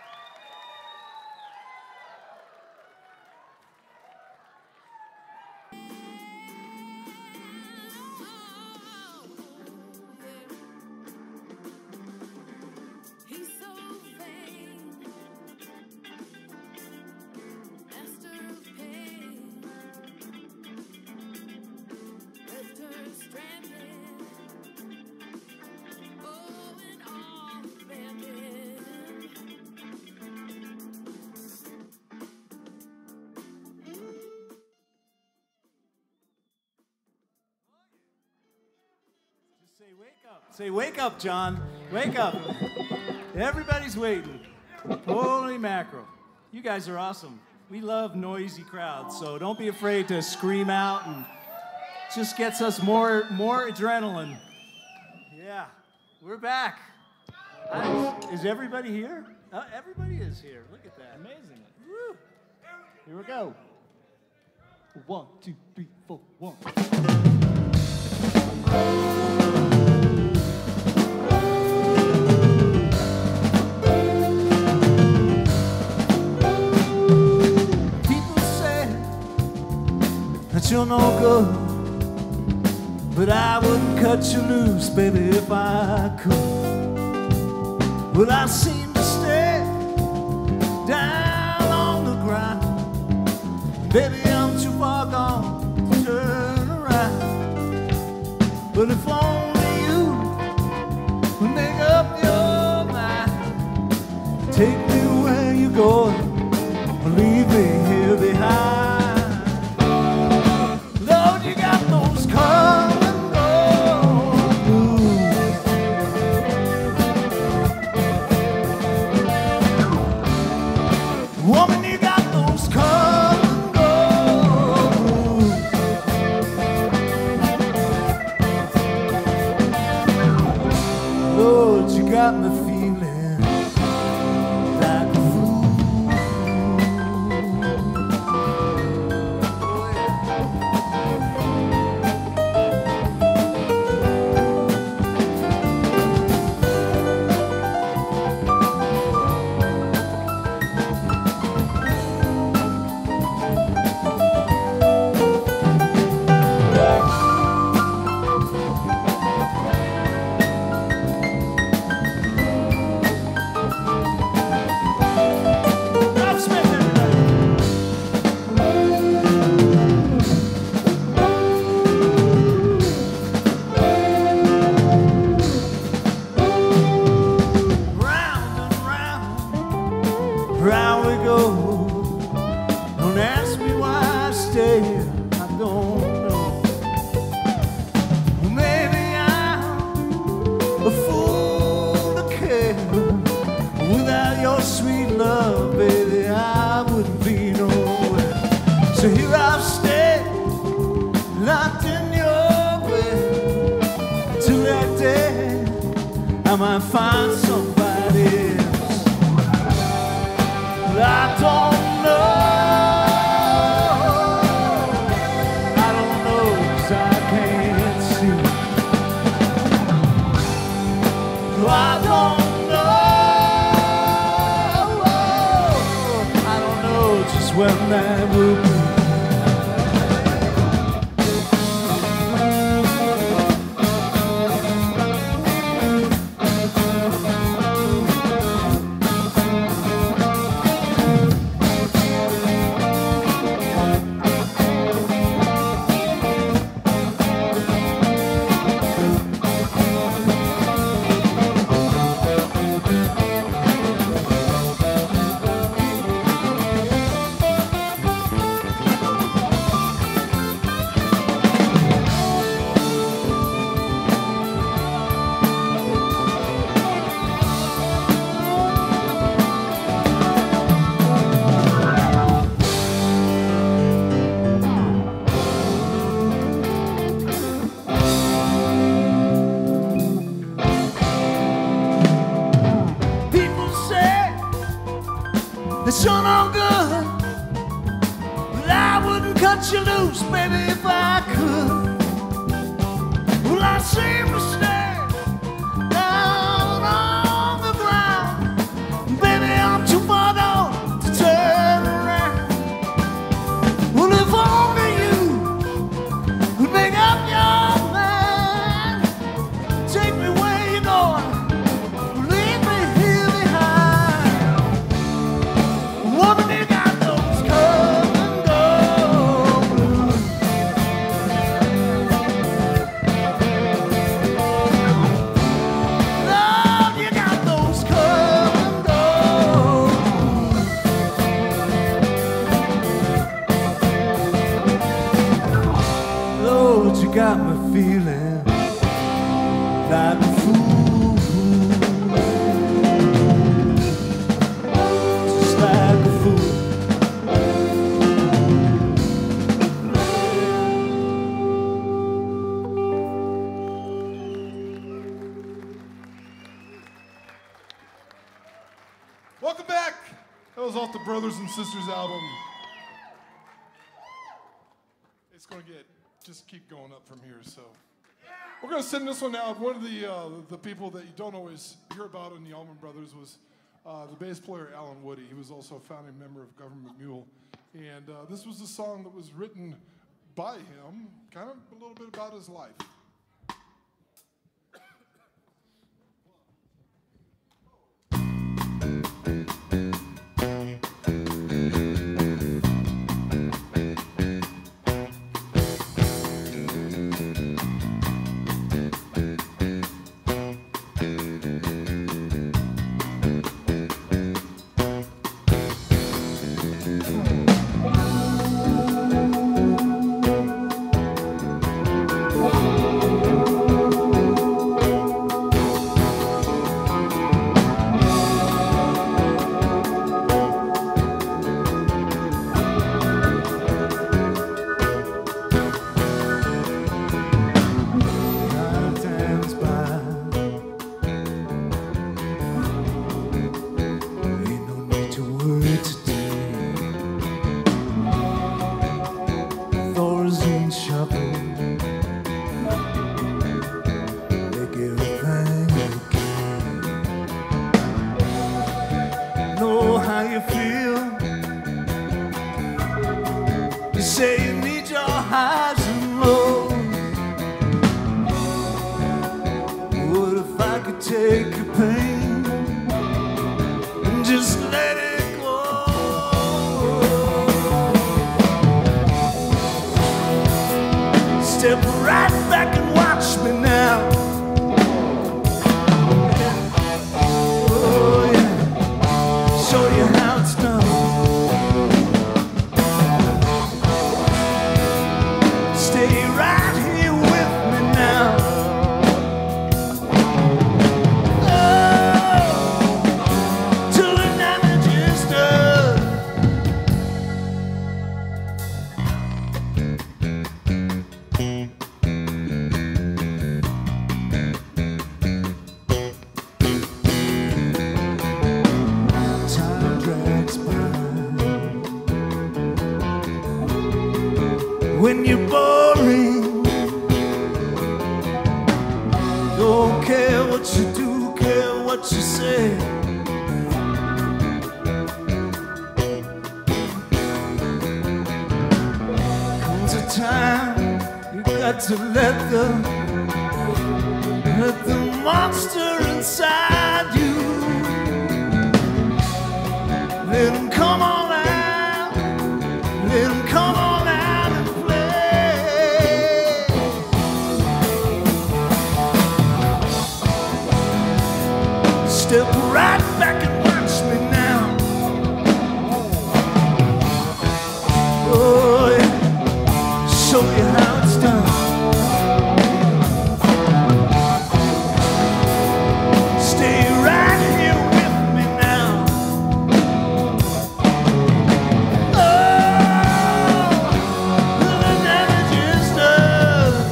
Say, wake up, John. Wake up. Everybody's waiting. Holy mackerel. You guys are awesome. We love noisy crowds, so don't be afraid to scream out, and it just gets us more adrenaline. Yeah, we're back. Is everybody here? Everybody is here. Look at that. Amazing. Woo. Here we go. 1, 2, 3, 4, 1. That you're no good, but I wouldn't cut you loose, baby, if I could. Well, I seem to stay down on the ground. Baby, I'm too far gone to turn around. But if only you would make up your mind, take me where you're going, or leave me here behind. You got those come and go blues. Woman, you got those come and go blues. Lord, you got me feeling like a fool. I might find somebody else. But I don't know. I don't know 'cause I can't see. No, I don't know. I don't know just when that will be. It's sure no good, but I wouldn't cut you loose, baby, if I could. Well, I seem to stay Welcome back. That was off the Brothers and Sisters album. It's going to just keep going up from here. So we're going to send this one out. One of the people that you don't always hear about in the Allman Brothers was the bass player Alan Woody. He was also a founding member of Government Mule. And this was a song that was written by him, kind of a little bit about his life. When you're boring, don't care what you do, care what you say. Comes a time you got to let the monster inside you, let him come on out, let him come on. Step right back and watch me now. Oh, yeah. Show you how it's done. Stay right here with me now. Oh, the damage is done.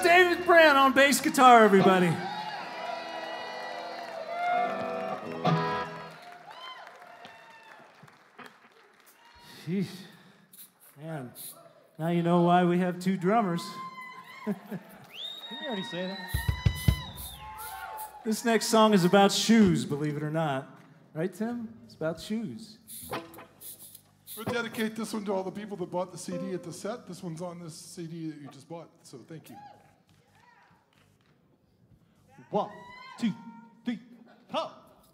David Brand on bass guitar, everybody. Sheesh. Man, now you know why we have two drummers. Didn't you already say that? This next song is about shoes, believe it or not. Right, Tim? It's about shoes. We'll dedicate this one to all the people that bought the CD at the set. This one's on this CD that you just bought, so thank you. 1, 2, 3, ho!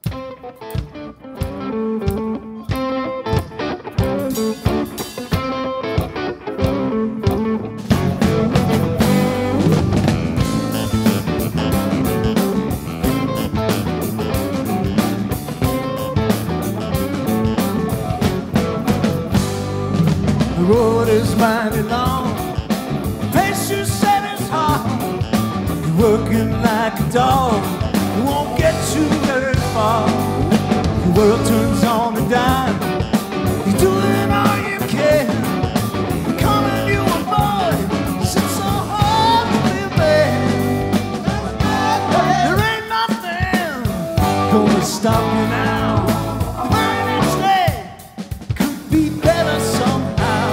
The road is mighty long, the pace you set is hard. You're working like a dog, you won't get you very far. Your world turns on a dime, you're doing all you can. Calling you a boy, it's so hard to live there. There ain't nothing gonna stop you now. The very next day could be better somehow.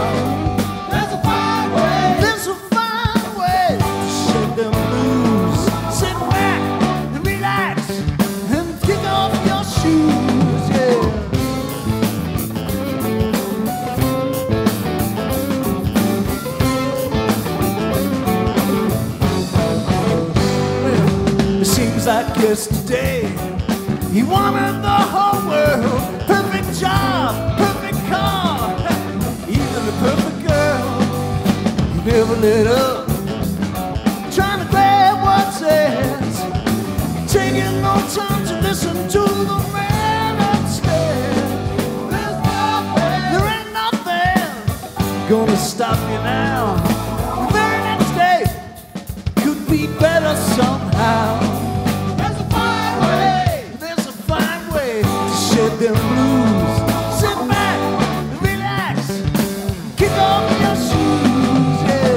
Like yesterday, he wanted the whole world. Perfect job, perfect car, even the perfect girl. He never let up, trying to grab what's theirs, taking no time to listen to the man upstairs. There ain't nothing gonna stop you now. The very next day could be better somehow. Shed them blues, sit back, relax, kick off your shoes, yeah.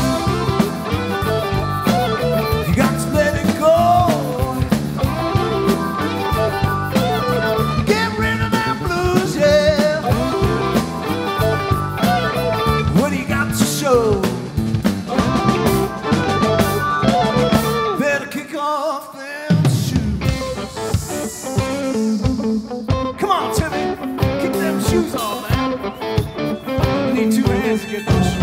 You got to let it go, get rid of them blues, yeah. What do you got to show? Better kick off them shoes. Come on, Timmy, kick them shoes off, man. We need 2 hands to get those shoes.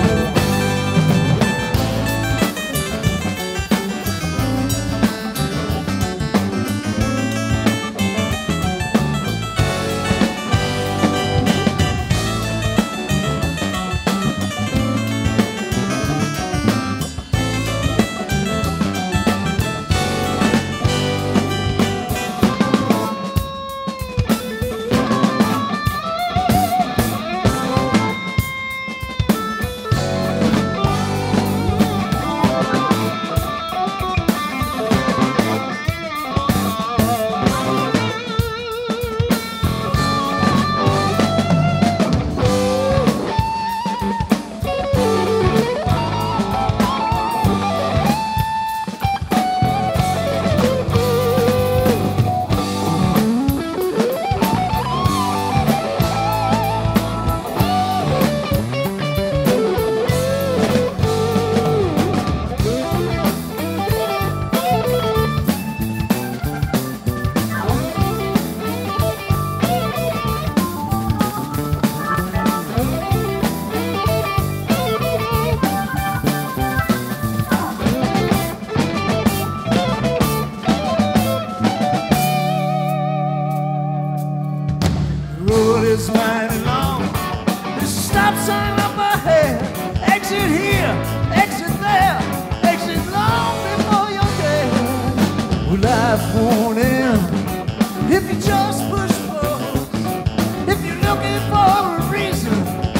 Life won't end if you just push forward. If you're looking for a reason,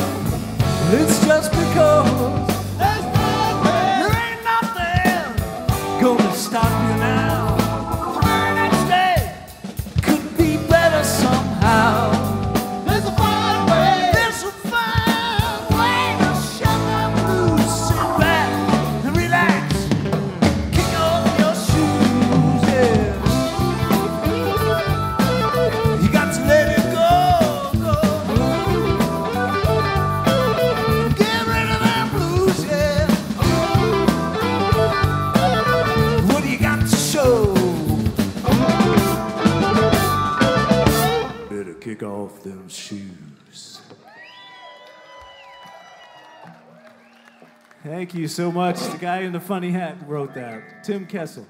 it's just because there ain't nothing gonna stop you now. The very next day could be better somehow. There's a fine way. There's a fine way to shut them loose. Sit back and relax. Thank you so much. The guy in the funny hat wrote that. Tim Kessel.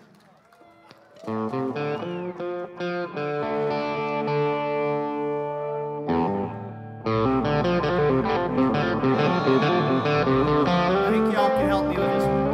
I think y'all can help me with this one.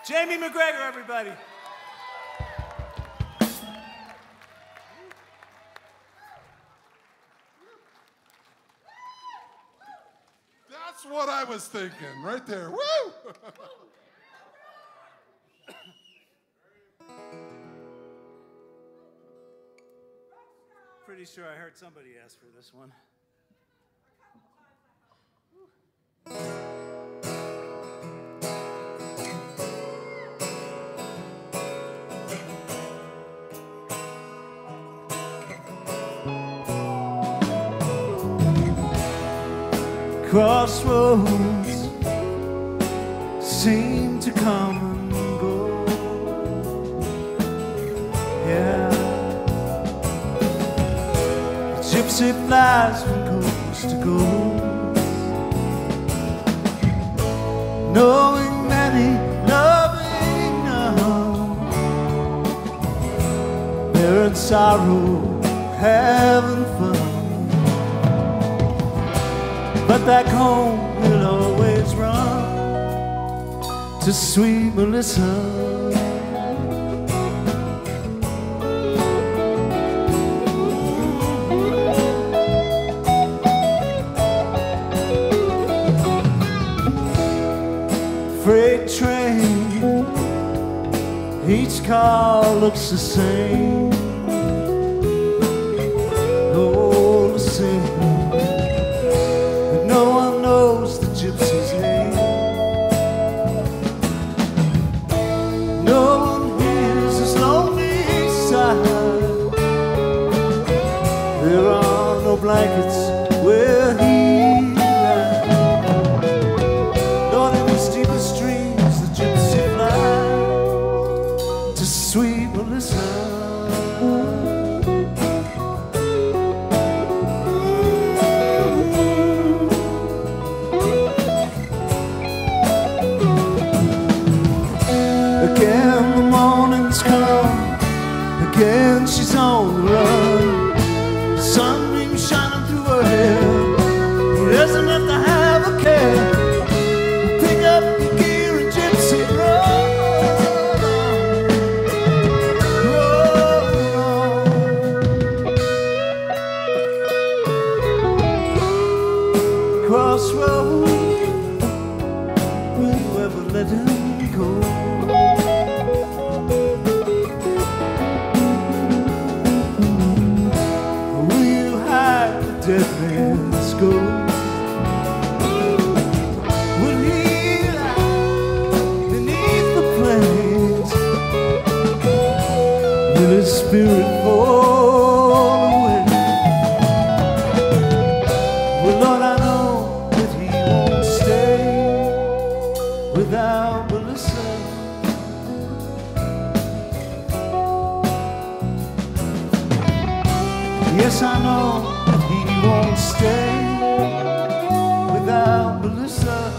Jamie McGregor, everybody. That's what I was thinking, right there. Woo! Pretty sure I heard somebody ask for this one. Crossroads seem to come and go. Yeah, the gypsy flies from coast to coast, knowing many, loving none. They're in sorrow, having fun. But back home we'll always run to sweet Melissa. Freight train, each car looks the same. All the same. No one knows the gypsy's name. No one hears his lonely sigh. There are no blankets where he lies. Nor in the steepest streams the gypsy flies to sweet Melissa. Again she's on the run, sunbeam shining through her hair. He doesn't have to have a care. Pick up your gear and gypsy run, run. Crossroads, will you ever let him go? Dead man's ghost. Will he lie beneath the plains? Will his spirit fall away? Well, Lord, I know that he won't stay without Melissa. Yes, I know won't stay without Melissa.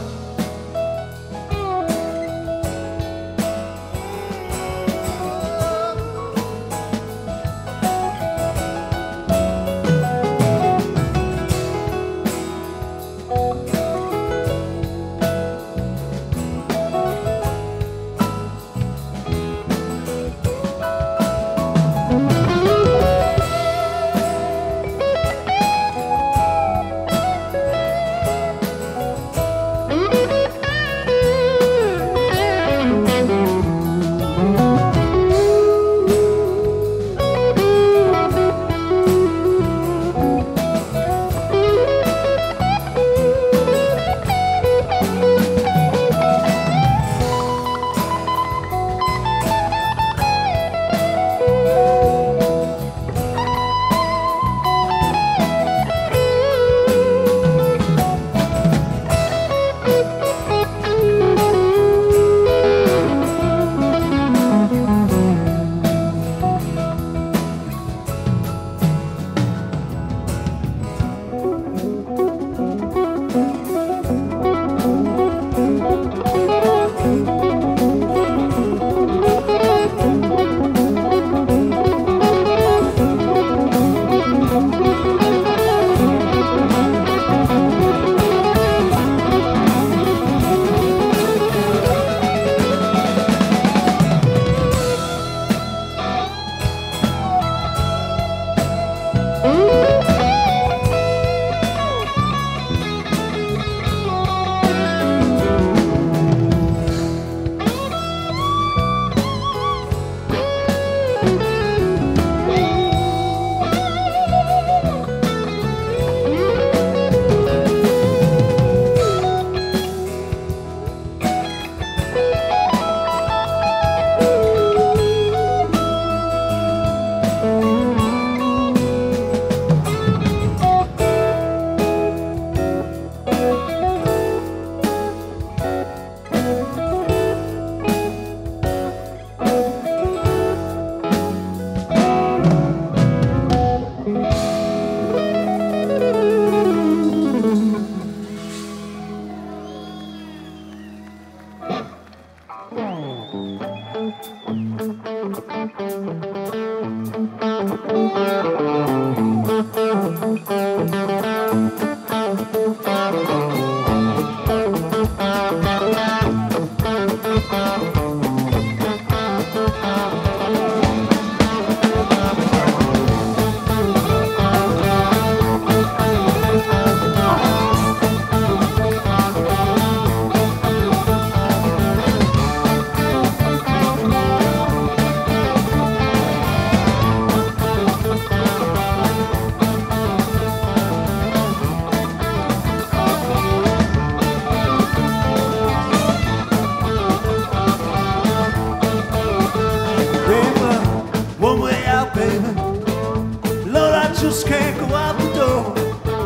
just can't go out the door.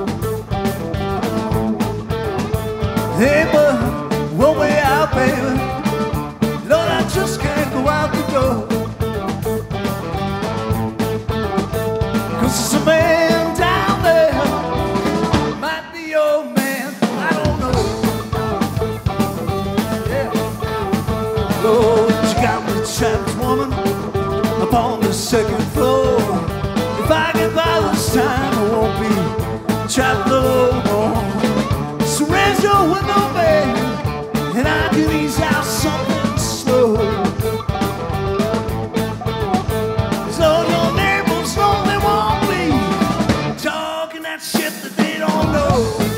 Hey, but one way out, baby. Lord, I just can't go out the door. 'Cause there's a man down there, might be your man, I don't know. Yeah. Lord, you got me trapped, woman, up on the second floor. If I get by this time, I won't be trapped no more. So raise your window, baby, and I can ease out something slow. So your neighbors know they won't be talking that shit that they don't know.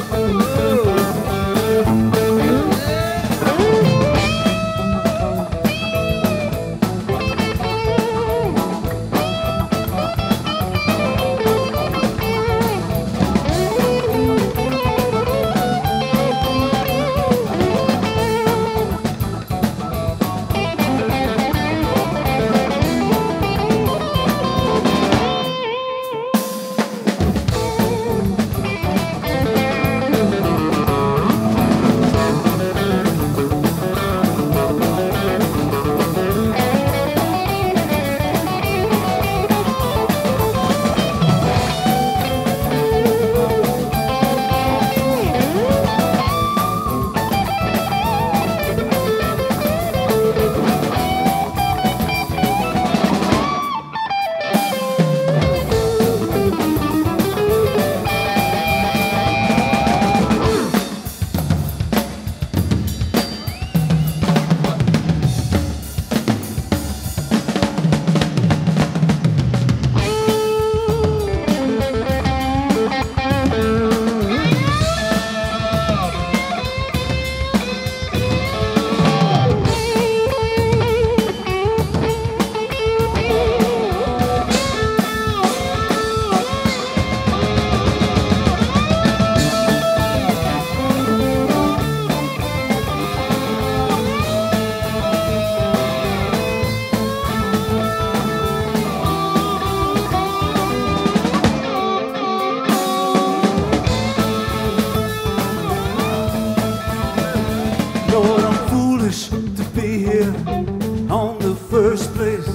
Lord, I'm foolish to be here on the first place.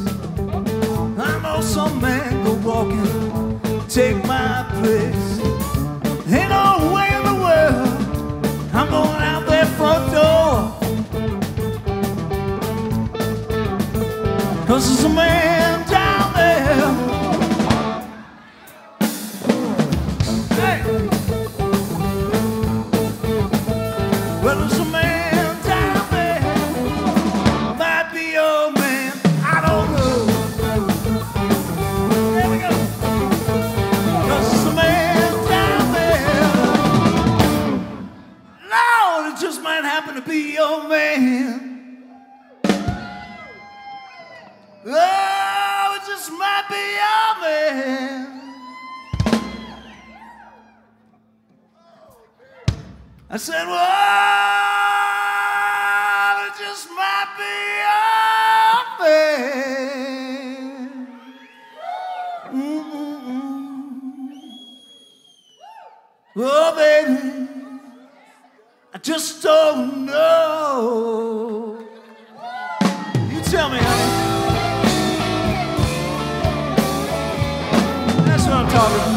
I know some man go walking, take my place. Ain't no way in the world I'm going out that front door. 'Cause there's a man down there. Hey! Well, there's a man down there, might be your man, I don't know. There we go. 'Cause there's a man down there, Lord, it just might happen to be your man. Oh, it just might be your man. I said, well, it just might be your man. Oh, baby, I just don't know. You tell me, honey. That's what I'm talking about.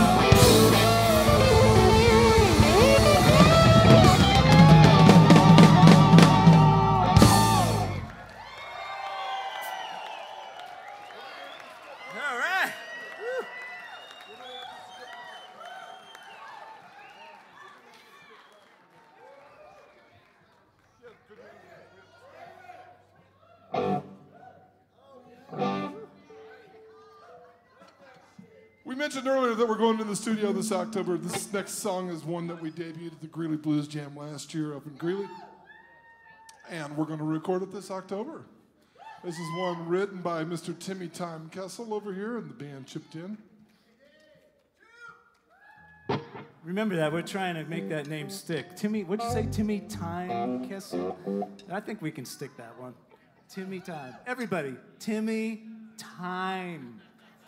We mentioned earlier that we're going to the studio this October. This next song is one that we debuted at the Greeley Blues Jam last year up in Greeley. And we're going to record it this October. This is one written by Mr. Timmy Time Kessel over here, and the band chipped in. Remember that, we're trying to make that name stick. Timmy, what'd you say, Timmy Time Kessel? I think we can stick that one. Timmy Time. Everybody, Timmy Time.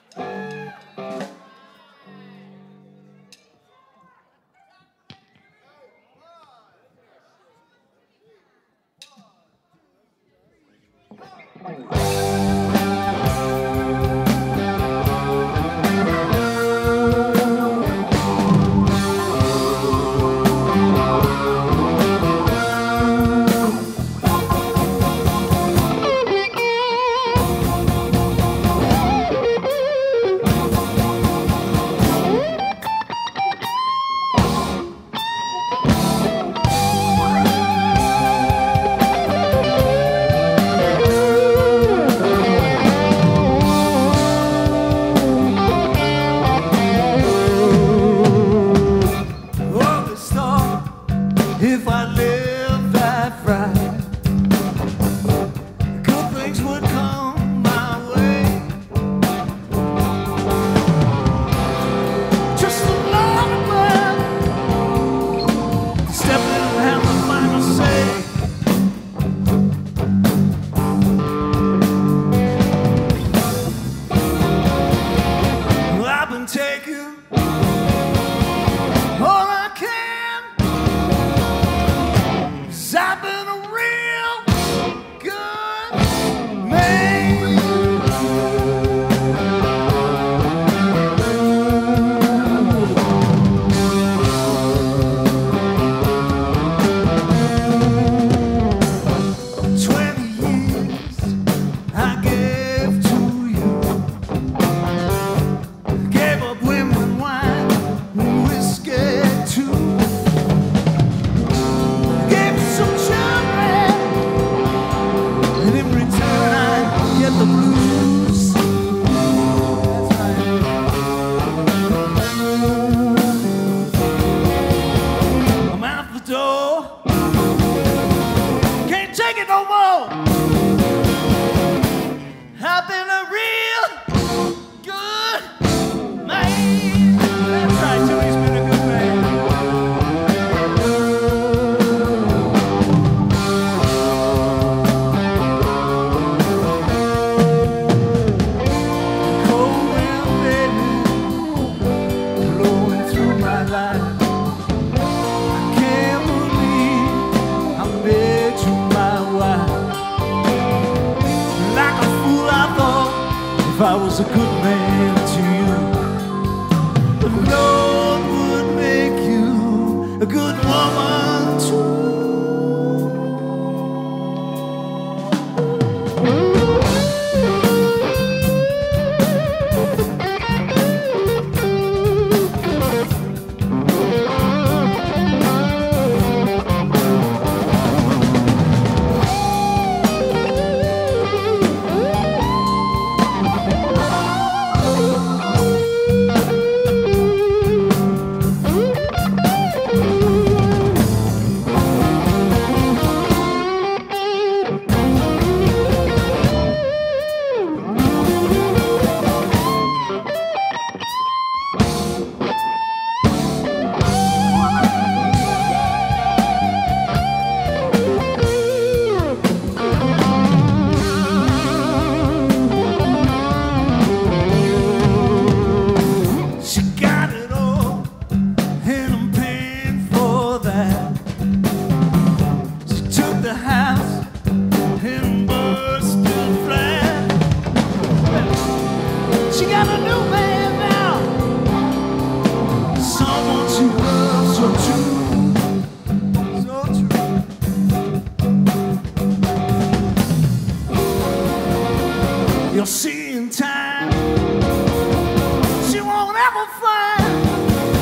If I was a good man to you, the Lord would make you a good woman too. You'll see in time, she won't ever find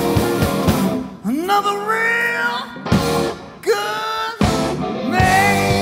another real good man.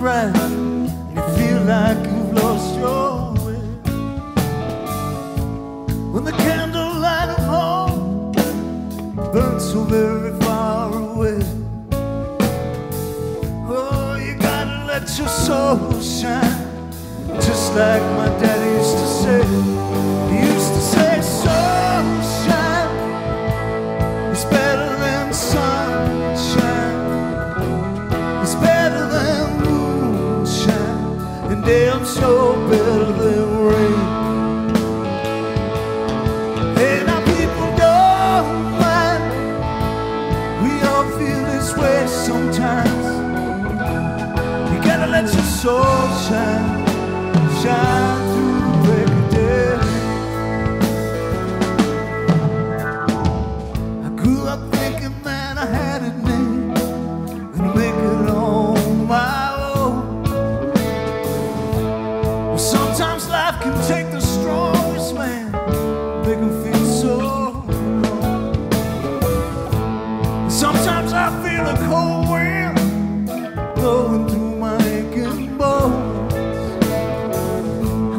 bright, and you feel like you've lost your way. When the candlelight of home burns so very far away, oh, you gotta let your soul shine, just like my daddy used to say. He used to say, sunshine is better than sunshine, it's better than moonshine, and damn sure better than rain. Hey, now people don't mind, we all feel this way sometimes. You gotta let your soul shine, shine through the break of day. I grew up thinking, man, I had it made and make it on my own. But sometimes life can take the strongest man, make him feel so alone. Sometimes I feel a cold wind blowing through my aching bones.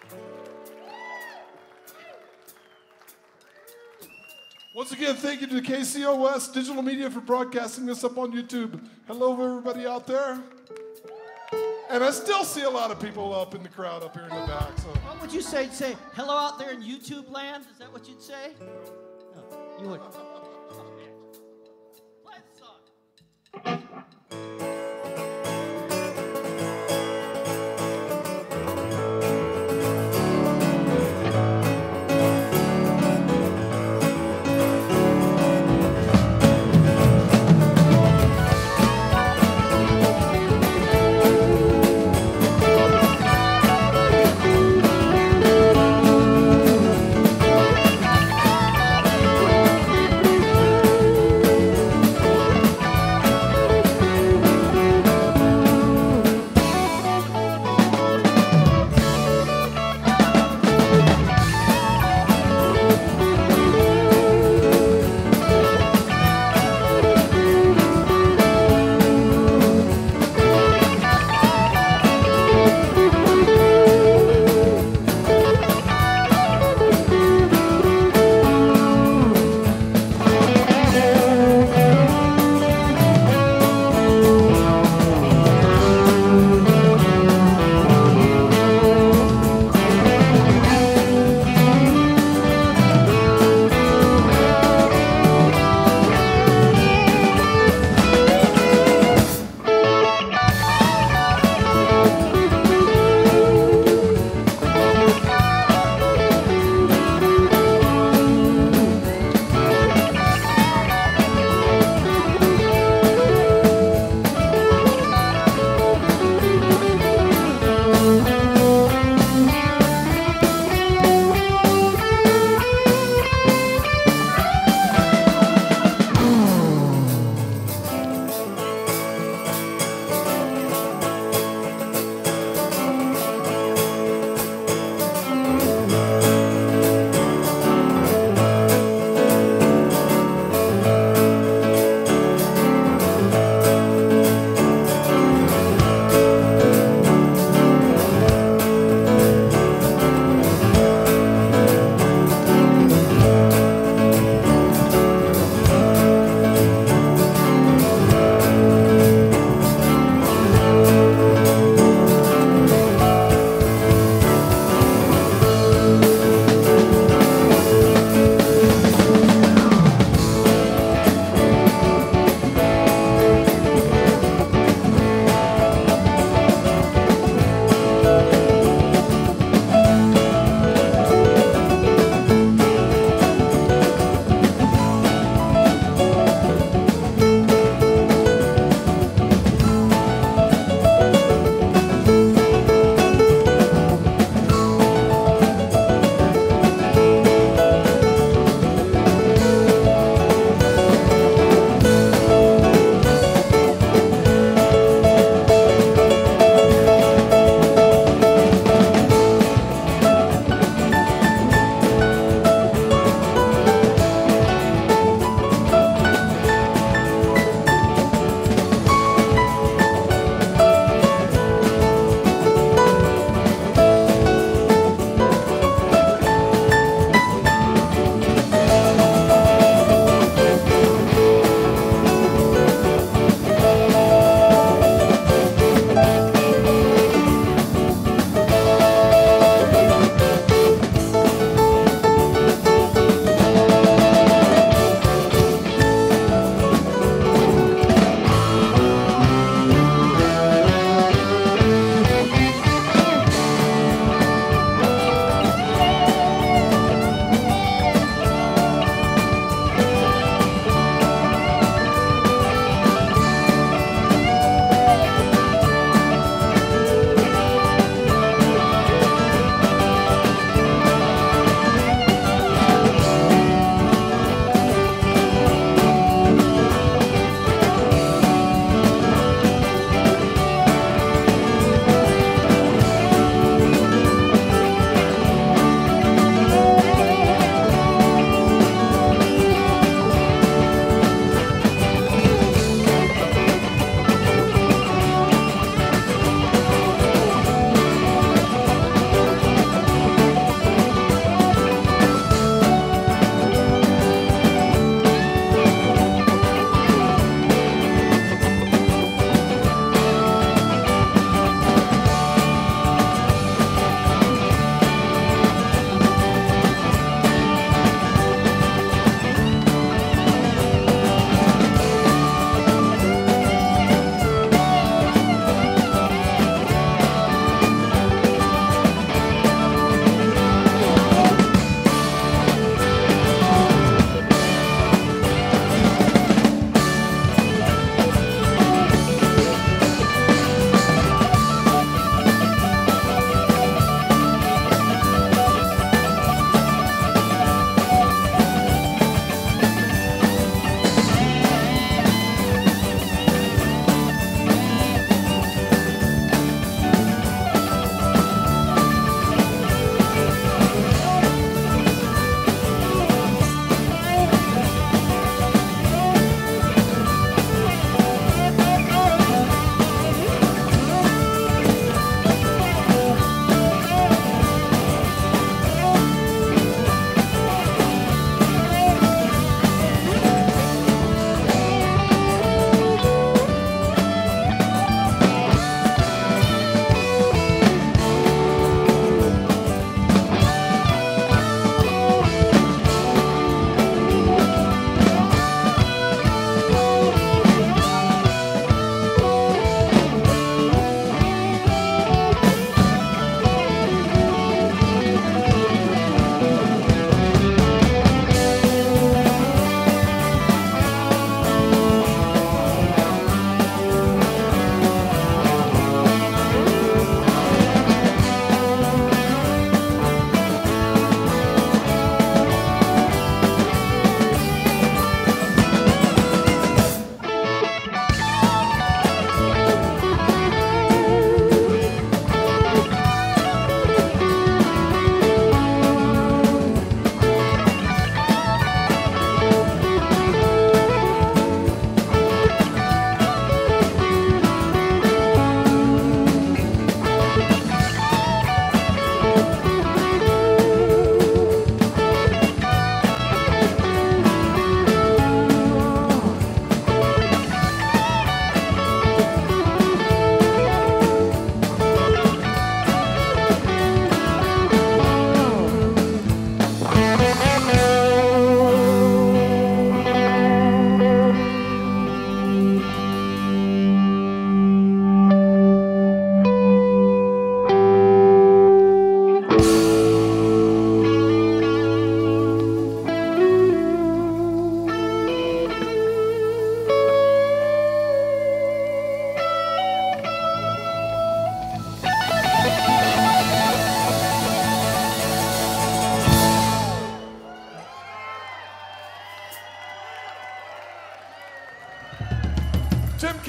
Once again, thank you to KCOS Digital Media for broadcasting this up on YouTube. Hello, everybody out there. And I still see a lot of people up in the crowd up here in the back. So. What would you say? Say hello out there in YouTube land? Is that what you'd say? No, you would. Play the song.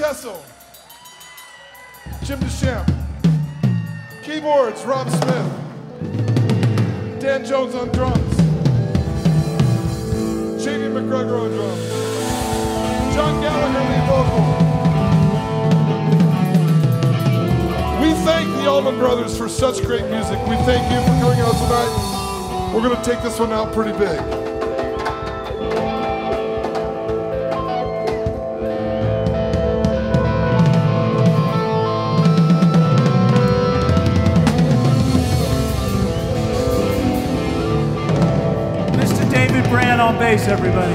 Kessel, Jim DeChamp. Keyboards, Rob Smith. Dan Jones on drums. Jamie McGregor on drums. John Gallagher lead vocal. We thank the Allman Brothers for such great music. We thank you for coming out tonight. We're going to take this one out pretty big. Brand on bass, everybody.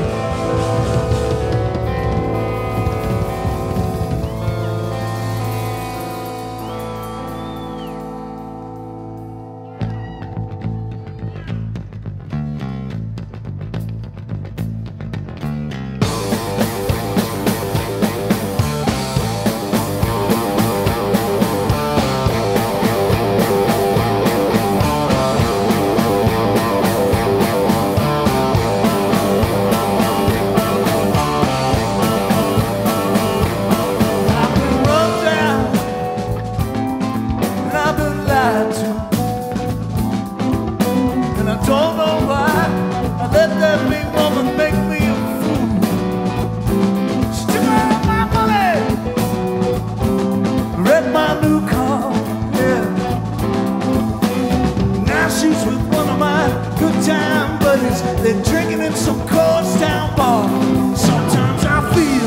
They're drinking in some cold town bar. Sometimes I feel,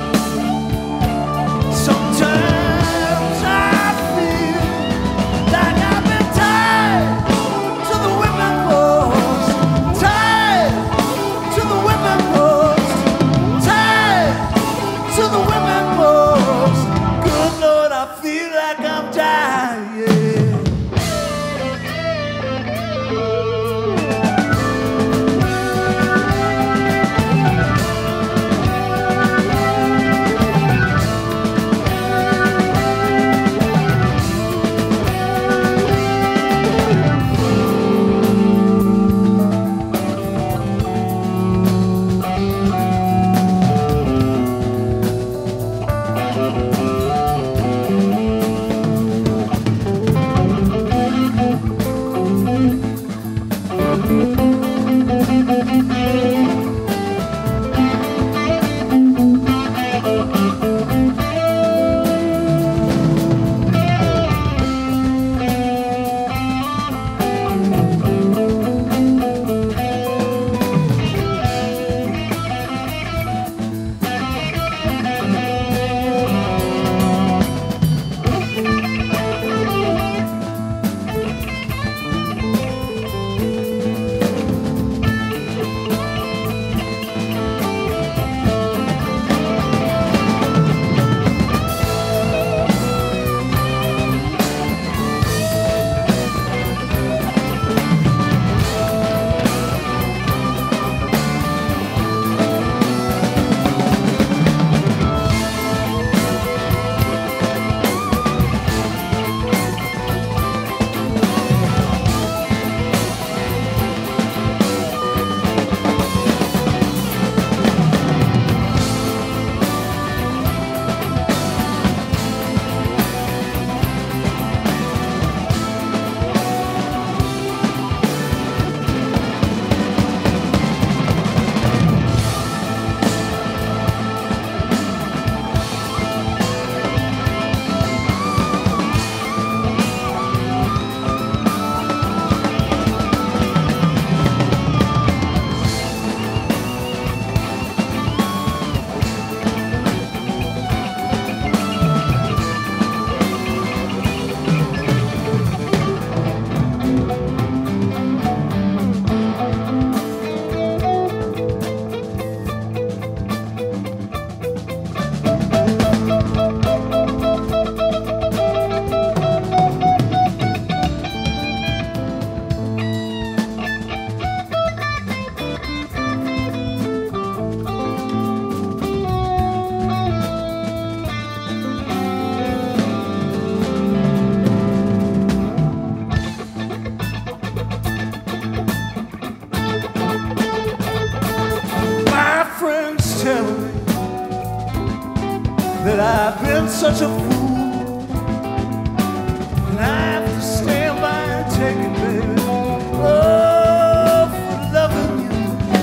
sometimes I feel like I've been tied to the whipping post, tied to the whipping post, tied to the whipping post. Good Lord, I feel like I'm dying. that I've been such a fool, and I have to stand by and take it, baby. Oh, for loving you.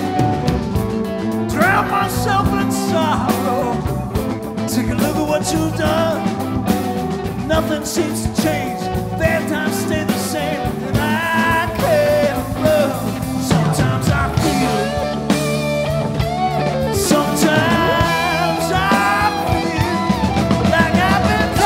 Drown myself in sorrow. Take a look at what you've done. Nothing seems to change. Bad times stay the same, and I can't love. Sometimes I feel it. Sometimes I feel like I've been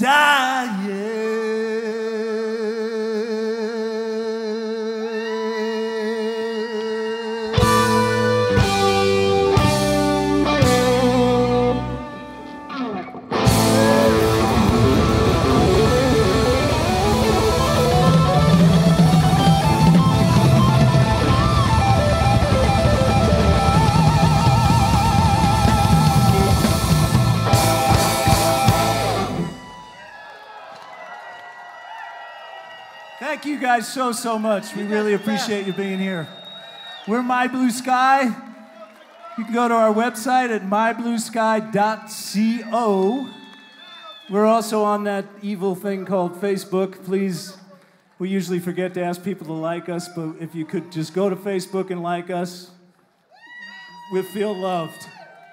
Thank you guys so much. We really appreciate you being here. We're My Blue Sky. You can go to our website at mybluesky.co. We're also on that evil thing called Facebook. Please, we usually forget to ask people to like us, but if you could just go to Facebook and like us, we'll feel loved.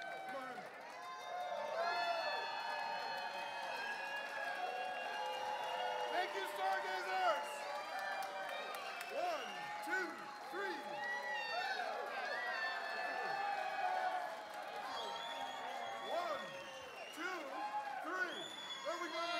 Thank you, Stargazers! 1, 2, 3. 1, 2, 3. Where we going?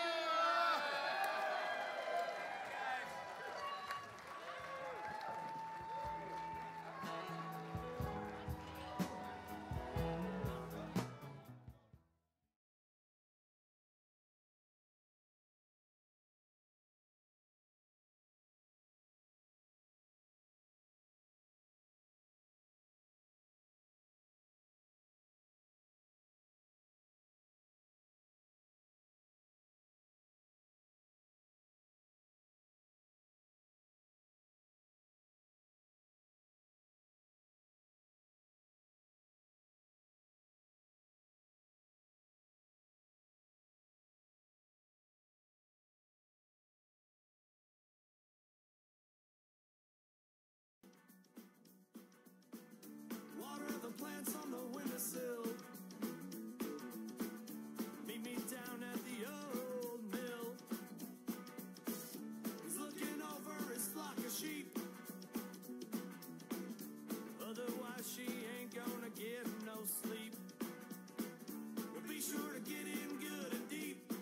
Water the plants on the windowsill. Meet me down at the old mill. He's looking over his flock of sheep. Otherwise she ain't gonna get no sleep. But be sure to get in good and deep.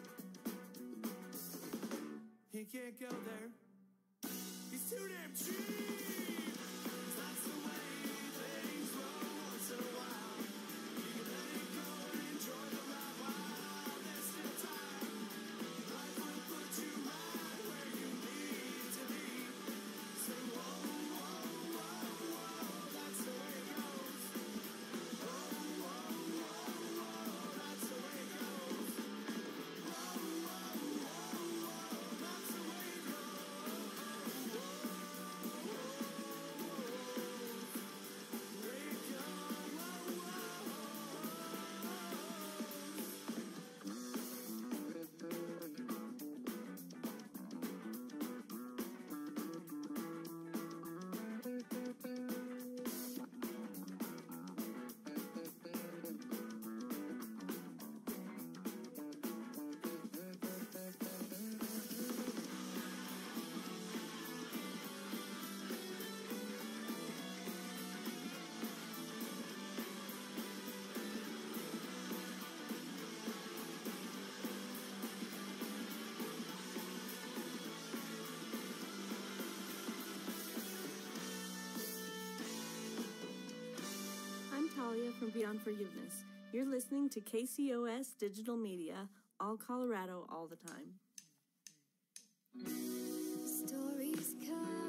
He can't go there. He's too damn cheap. That's the way things roll once in a while. You can let it go and enjoy the ride while there's still time. Life will put you right where you need to be. Say whoa, whoa, whoa, whoa, that's the way it goes. Whoa, whoa, whoa, whoa, that's the way it goes. Whoa, whoa, whoa, whoa, that's the way it goes. Talia from Beyond Forgiveness. You're listening to KCOS Digital Media, all Colorado, all the time. Stories come.